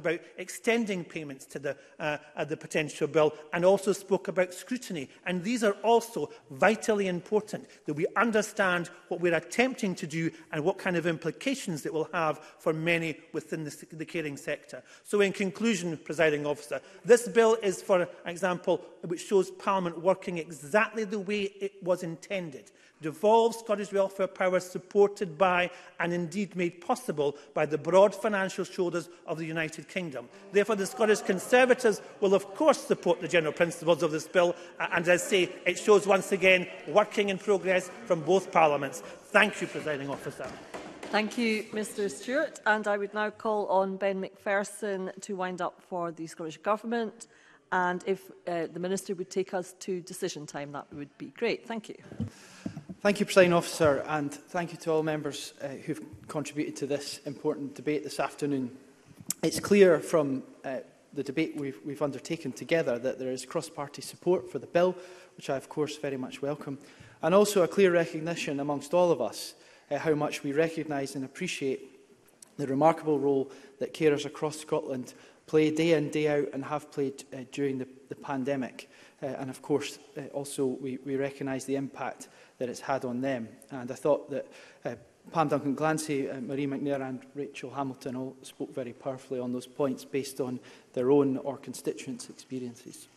extending payments to the potential bill, and also spoke about scrutiny. And these are also vitally important, that we understand what we're attempting to do and what kind of implications it will have for many within the caring sector. So in conclusion, Presiding Officer, this bill is, for example, which shows Parliament working exactly the way it was intended. Devolves Scottish welfare powers supported by and indeed made possible by the broad financial shoulders of the United Kingdom. Therefore, the Scottish Conservatives will of course support the general principles of this bill, and as I say, it shows once again working in progress from both parliaments. Thank you, Presiding Officer. Thank you, Mr Stewart. And I would now call on Ben Macpherson to wind up for the Scottish Government. And if the Minister would take us to decision time, that would be great. Thank you. Thank you, Presiding Officer, and thank you to all members who have contributed to this important debate this afternoon. It's clear from the debate we've undertaken together that there is cross-party support for the bill, which I of course very much welcome, and also a clear recognition amongst all of us how much we recognise and appreciate the remarkable role that carers across Scotland play day in, day out, and have played during the pandemic. And of course, also we recognise the impact that it's had on them. And I thought that Pam Duncan-Glancy, Marie McNair and Rachel Hamilton all spoke very powerfully on those points based on their own or constituents' experiences.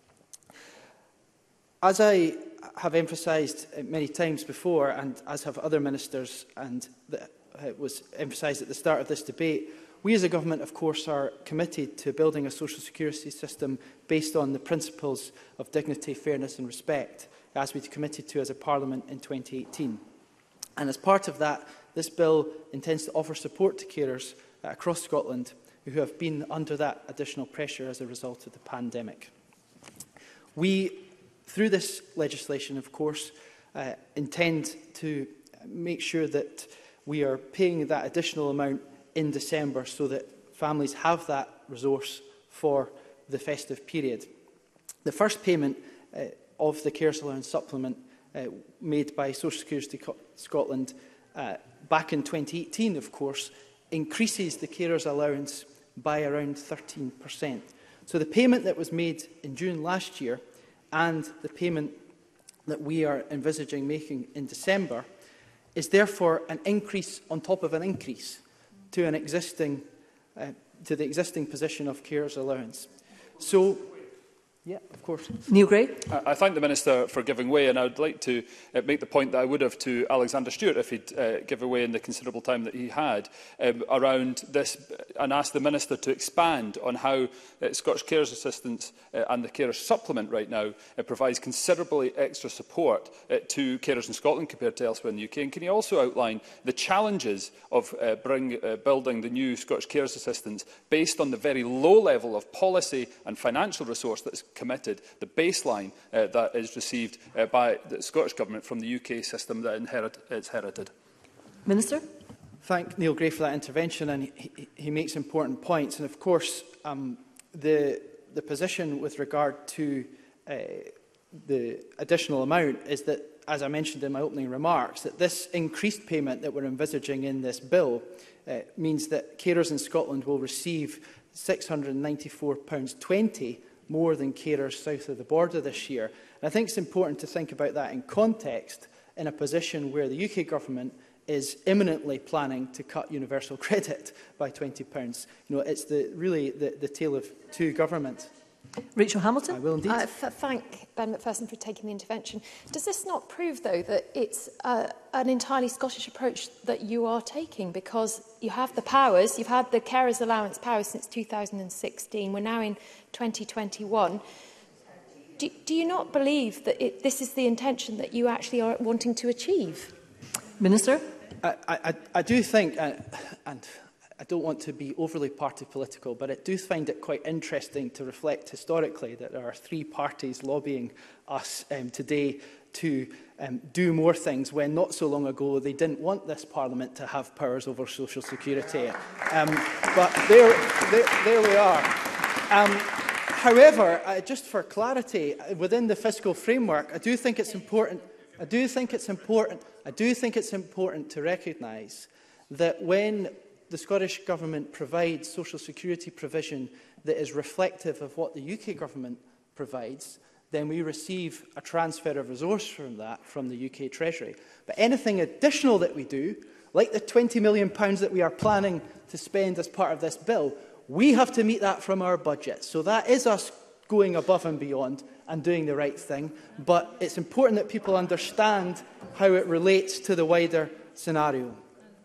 As I have emphasised many times before, and as have other ministers, and that was emphasised at the start of this debate, we as a government, of course, are committed to building a social security system based on the principles of dignity, fairness and respect, as we committed to as a Parliament in 2018. And as part of that, this bill intends to offer support to carers across Scotland who have been under that additional pressure as a result of the pandemic. We, through this legislation, of course, intend to make sure that we are paying that additional amount in December so that families have that resource for the festive period. The first payment of the Carers Allowance supplement made by Social Security Scotland back in 2018, of course, increases the Carers Allowance by around 13%. So the payment that was made in June last year and the payment that we are envisaging making in December is therefore an increase on top of an increase to the existing position of Carers Allowance. So, yeah, of course. Neil Gray. I thank the Minister for giving way, and I would like to make the point that I would have to Alexander Stewart if he'd give away in the considerable time that he had around this, and ask the Minister to expand on how Scottish Carers Assistance and the Carers Supplement right now provides considerably extra support to carers in Scotland compared to elsewhere in the UK. And can he also outline the challenges of building the new Scottish Carers Assistance based on the very low level of policy and financial resource that is committed, the baseline that is received by the Scottish Government from the UK system that it's inherited? Minister. Thank Neil Gray for that intervention, and he makes important points. And of course, the position with regard to the additional amount is that, as I mentioned in my opening remarks, that this increased payment that we're envisaging in this bill means that carers in Scotland will receive £694.20 more than carers south of the border this year. And I think it's important to think about that in context in a position where the UK government is imminently planning to cut universal credit by £20. You know, it's really the tale of two governments. Rachel Hamilton. I will indeed. Thank Ben Macpherson for taking the intervention. Does this not prove, though, that it's an entirely Scottish approach that you are taking? Because you have the powers, you've had the Carers Allowance powers since 2016. We're now in 2021. Do you not believe that this is the intention that you actually are wanting to achieve? Minister. I do think, and I don't want to be overly party political, but I do find it quite interesting to reflect historically that there are three parties lobbying us today to do more things when not so long ago they didn't want this Parliament to have powers over social security. But there we are. However, just for clarity, within the fiscal framework, I do think it's important to recognise that when the Scottish Government provides social security provision that is reflective of what the UK Government provides, then we receive a transfer of resource from that from the UK Treasury. But anything additional that we do, like the £20 million that we are planning to spend as part of this bill, we have to meet that from our budget. So that is us going above and beyond and doing the right thing. But it's important that people understand how it relates to the wider scenario.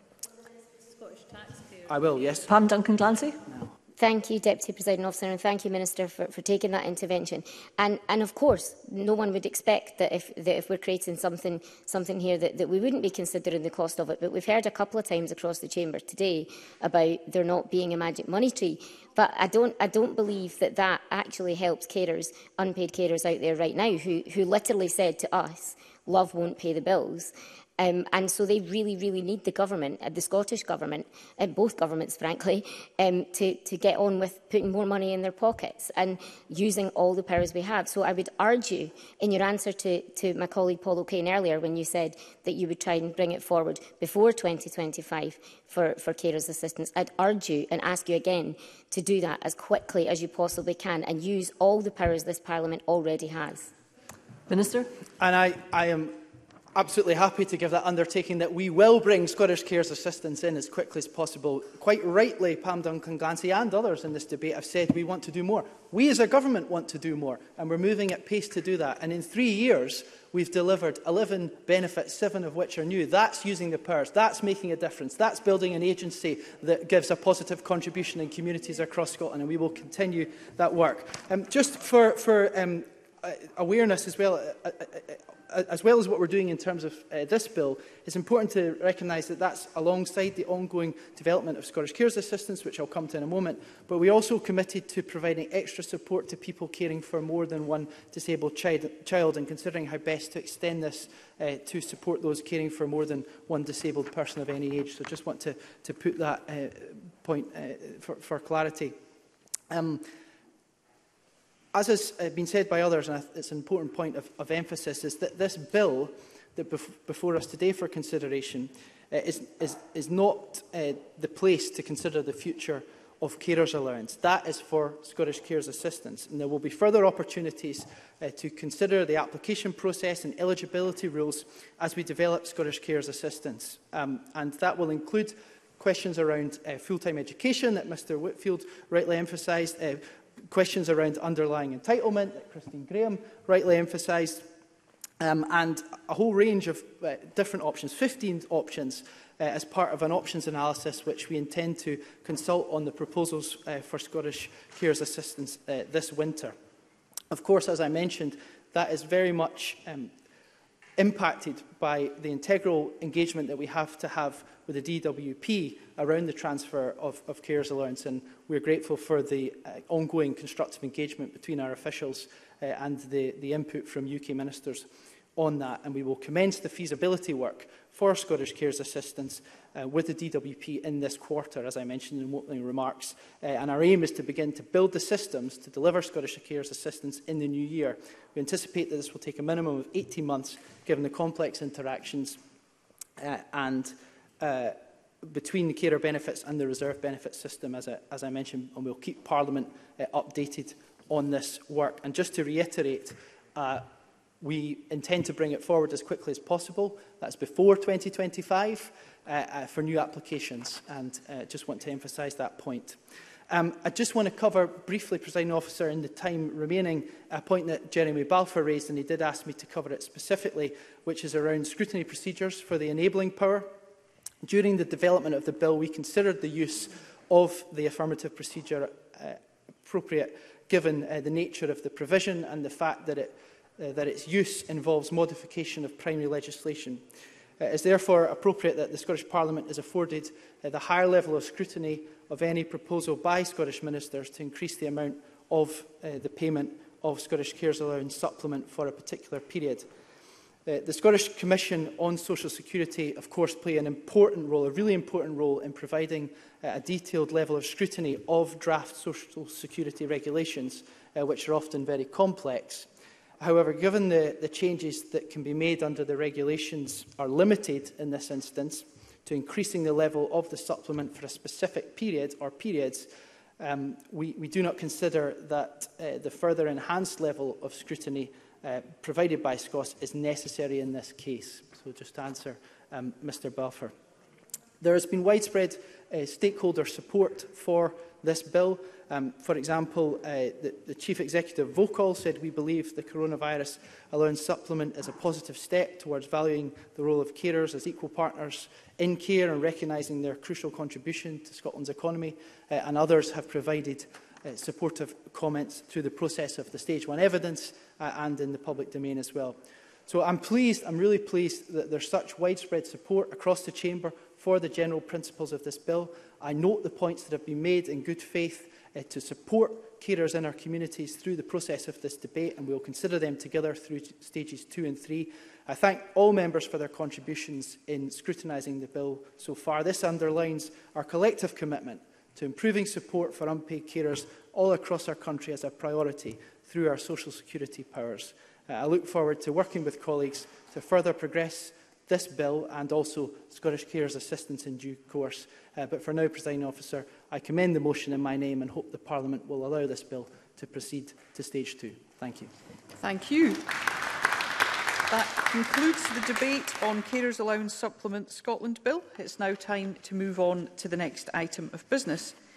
I will, yes. Pam Duncan-Glancy. Thank you, Deputy Presiding Officer, and thank you, Minister, for taking that intervention. And of course, no one would expect that if we're creating something here that we wouldn't be considering the cost of it. But we've heard a couple of times across the chamber today about there not being a magic money tree. But I don't believe that actually helps carers, unpaid carers out there right now, who literally said to us, "Love won't pay the bills." And so they really, really need the government, the Scottish Government, both governments, frankly, to get on with putting more money in their pockets and using all the powers we have. So I would urge you, in your answer to my colleague Paul O'Kane earlier, when you said that you would try and bring it forward before 2025 for carers' assistance, I'd urge you and ask you again to do that as quickly as you possibly can and use all the powers this Parliament already has. Minister? And I am absolutely happy to give that undertaking that we will bring Scottish Carers assistance in as quickly as possible. Quite rightly, Pam Duncan-Glancy and others in this debate have said we want to do more. We as a government want to do more, and we're moving at pace to do that. And in 3 years, we've delivered 11 benefits, 7 of which are new. That's using the powers. That's making a difference. That's building an agency that gives a positive contribution in communities across Scotland, and we will continue that work. Just for awareness as well as what we're doing in terms of this bill, it's important to recognise that that's alongside the ongoing development of Scottish Carers assistance, which I'll come to in a moment. But we also committed to providing extra support to people caring for more than one disabled child and considering how best to extend this to support those caring for more than one disabled person of any age. So just want to put that point for clarity. As has been said by others, and it's an important point of emphasis, is that this bill that before us today for consideration is not the place to consider the future of carers allowance. That is for Scottish Carers assistance. And there will be further opportunities to consider the application process and eligibility rules as we develop Scottish Carers assistance. And that will include questions around full-time education that Mr Whitfield rightly emphasised, questions around underlying entitlement that Christine Graham rightly emphasised, and a whole range of different options, 15 options, as part of an options analysis which we intend to consult on the proposals for Scottish Carers assistance this winter. Of course, as I mentioned, that is very much impacted by the integral engagement that we have to have with the DWP around the transfer of carers allowance, and we're grateful for the ongoing constructive engagement between our officials and the input from UK ministers on that, and we will commence the feasibility work for Scottish Carers assistance with the DWP in this quarter, as I mentioned in opening remarks, and our aim is to begin to build the systems to deliver Scottish Carers assistance in the new year. We anticipate that this will take a minimum of 18 months, given the complex interactions between the carer benefits and the reserve benefit system, as I mentioned, and we'll keep Parliament updated on this work. And just to reiterate, we intend to bring it forward as quickly as possible. That's before 2025 for new applications, and just want to emphasise that point. I just want to cover briefly, Presiding Officer, in the time remaining, a point that Jeremy Balfour raised, and he did ask me to cover it specifically, which is around scrutiny procedures for the enabling power. During the development of the bill, we considered the use of the affirmative procedure appropriate, given the nature of the provision and the fact that its use involves modification of primary legislation. It is therefore appropriate that the Scottish Parliament is afforded the higher level of scrutiny of any proposal by Scottish ministers to increase the amount of the payment of Scottish Carers Allowance supplement for a particular period. The Scottish Commission on Social Security, of course, play an important role, a really important role in providing a detailed level of scrutiny of draft social security regulations, which are often very complex. However, given the changes that can be made under the regulations are limited in this instance to increasing the level of the supplement for a specific period or periods, we do not consider that the further enhanced level of scrutiny provided by SCOS is necessary in this case. So just to answer Mr Balfour. There has been widespread stakeholder support for this bill. For example, the Chief Executive Vocall said, "We believe the coronavirus allowance supplement is a positive step towards valuing the role of carers as equal partners in care and recognising their crucial contribution to Scotland's economy." And others have provided supportive comments through the process of the Stage 1 evidence and in the public domain as well. So I'm really pleased that there's such widespread support across the Chamber for the general principles of this bill. I note the points that have been made in good faith to support carers in our communities through the process of this debate, and we will consider them together through stages 2 and 3. I thank all members for their contributions in scrutinising the bill so far. This underlines our collective commitment to improving support for unpaid carers all across our country as a priority through our social security powers. I look forward to working with colleagues to further progress this bill and also Scottish Carers Assistance in due course. But for now, Presiding Officer, I commend the motion in my name and hope the Parliament will allow this bill to proceed to stage 2. Thank you. Thank you. That concludes the debate on Carers Allowance Supplement Scotland Bill. It's now time to move on to the next item of business.